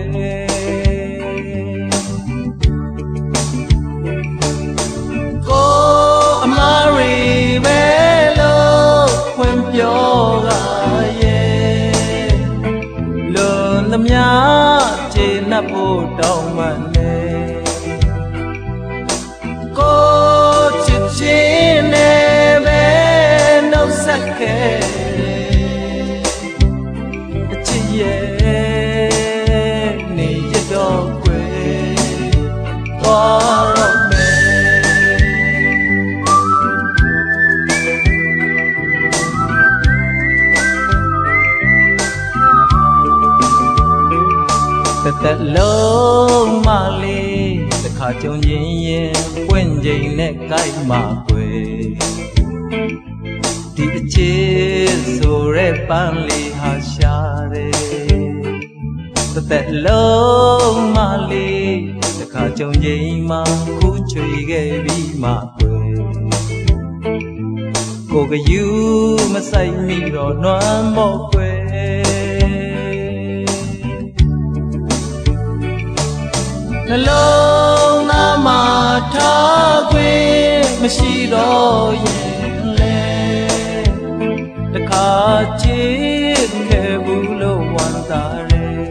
ပြောကရဲ့လွန်သမျှခြေနှပ်ဖို့တောင်းမှနေကိုချစ်ချင်းနဲ့ပဲနှုတ်ဆက်ခဲ့အချစ်ရဲ့နေရတော့ကွယ်သွားတော့သက်လုံးမလေးတစ်ခါကြုံရင်ပွင့်ချိန်နဲ့ကြိုက်မှာကွယ်ဒီအချစ်ဆိုတဲ့ပန်းလေးဟာရှာတယ်သက်လုံးမလေးတစ်ခါကြုံချိန်မှာခူးချွေခဲ့ပြီးမှကွယ်ကိုကယူမဆိုင်မိတော့နွမ်းမော့ကွယ်နှလုံးသားမှာထားခွင့်မရှိတော့ရင်လေတခါချစ်ခဲ့ဘူးလို့ဝန်တာတယ်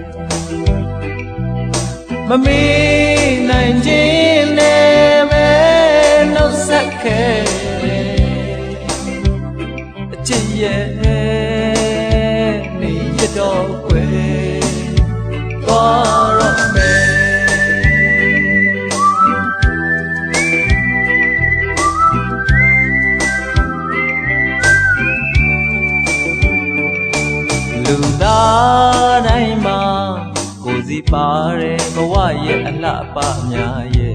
မမေ့နိုင်ခြင်းနဲ့ပဲနှုတ်ဆက်ခဲ့အချစ်ရဲ့နေရတော့ကွယ်သွားတော့မယ်ပါတယ်ဘဝရဲ့အလှပများရဲ့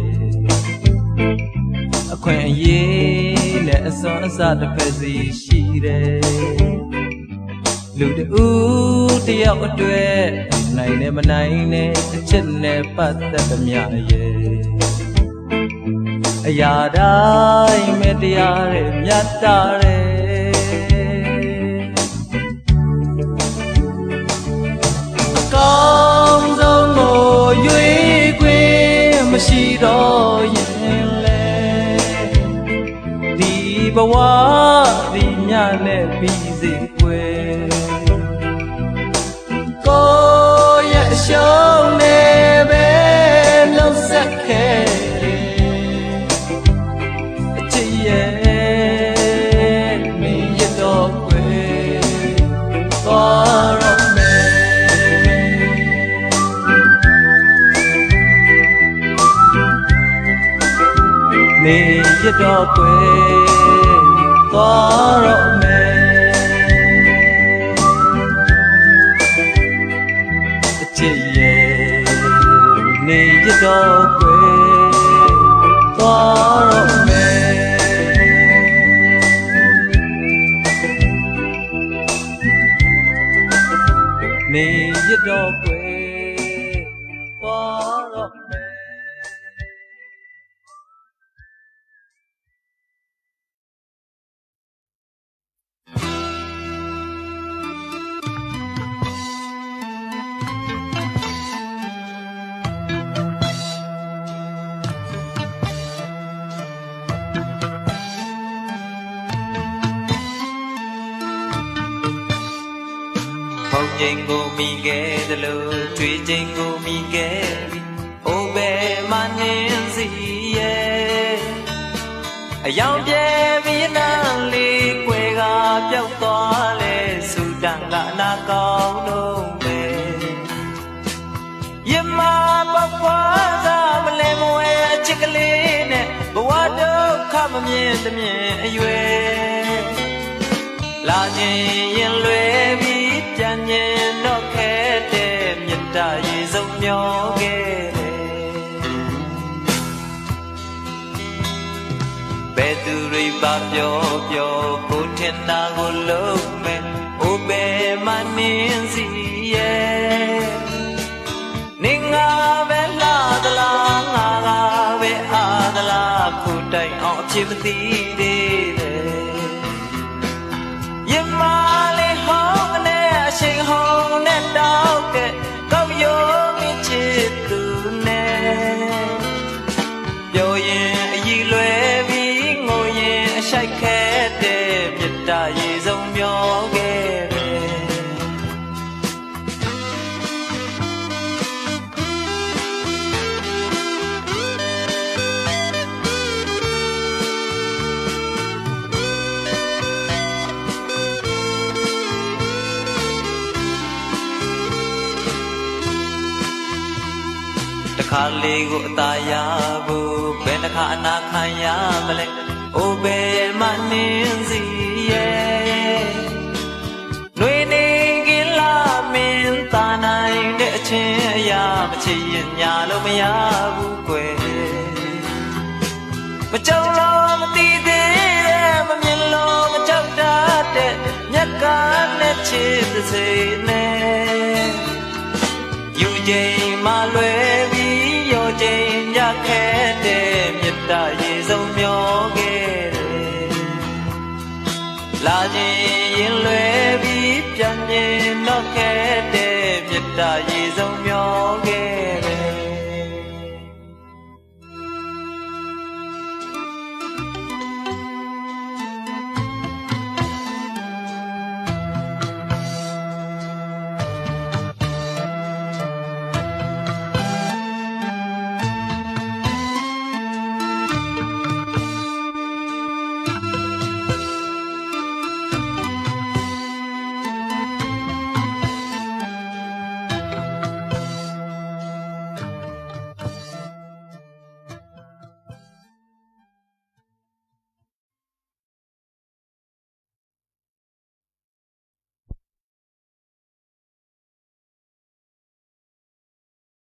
အခွင့်အရေးနဲ့အစွမ်းအစတစ်ဖက်စီရှိတယ်လူတူတယောက်အတွက်နိုင်နဲ့မနိုင်နဲ့အချက်နဲ့ပတ်သက်သမျှရဲ့အရာတိုင်းမဲ့တရားရဲ့မြတ်တာရဲ့ကောင်းဆုံးကိုရွေးခွင့်မရှိတော့ရင်လေဒီဘဝဒီညနဲ့ပြီးစေကွယ်ကိုရဲ့အရှုံးနဲ့ပဲနှုတ်ဆက်ခဲ့အချစ်ရဲ့နေရတော့ကွယ်သွားတော့နေရတော့ကွယ်သွားတော့မယ်အချစ်ရဲ့နေရတော့ကွယ်သွားတော့မယ်နေရတော့ကွယ်သွားတော့မယ်ချိန်ကိုမိခဲ့တယ်လို့တွေ့ချိန်ကိုမိခဲ့ပြီအိုဘယ်မှနင်းစီရဲ့အယောင်ပြဲပြီးနာလေးကွယ်ကပျောက်သွားလဲစူတန်ကအနာကောင်းတော့မယ်ရမပေါက်ပွားစားမလဲမဝဲအချစ်ကလေးနဲ့ဘဝဒုက္ခမမြင်သမြင်အရွယ်လာခြင်းရင်လွယ်ပြီးပြန်မြင်တော့ခဲ့တဲ့မြတ်တာရေစုံမျောခဲ့တယ်ဘယ်သူတွေပါပြောပြောကိုထင်တာကိုလုံးမဲ့အိုဘယ်မှနင်းစီရဲ့နေငါပဲလာသလားငါကပဲအားသလားခုတိုင်အောင်အဖြစ်မသိသေးတယ်မလေးဟောင်းနဲ့အချိန်ဟောင်းနဲ့တောက်တဲ့ကောက်ရုံမိချစ်သူနဲ့ပြောရင်အည်လွယ်ပြီးငိုရင်အရှိုက်ခဲတဲ့မြတ်တာရေစုံမျောခဲ့တယ်ခါလေးကိုအသာရဖို့ဘယ်နှခါအနာခံရမလဲအိုဘယ်မှနင်းစီရဲ့ຫນွေနေကင်းလာမင်းသာနိုင်တဲ့အချင်းအရာမချစ်ရင်ညာလို့မရဘူးကွယ်မကြုံလို့မသိသေးတဲ့မမြင်လို့မကြောက်တတ်တဲ့မြတ်ကားနဲ့ချစ်theစိတ်နဲ့ယူချိန်မှလွယ်ပြီးရောချိန်ညခဲ့တဲ့မြတ်တာရေစုံမျောခဲ့တယ်လာခြင်းရင်လွယ်ပြီးပြန်မြင်တော့ခဲ့တဲ့မြတ်တာရေ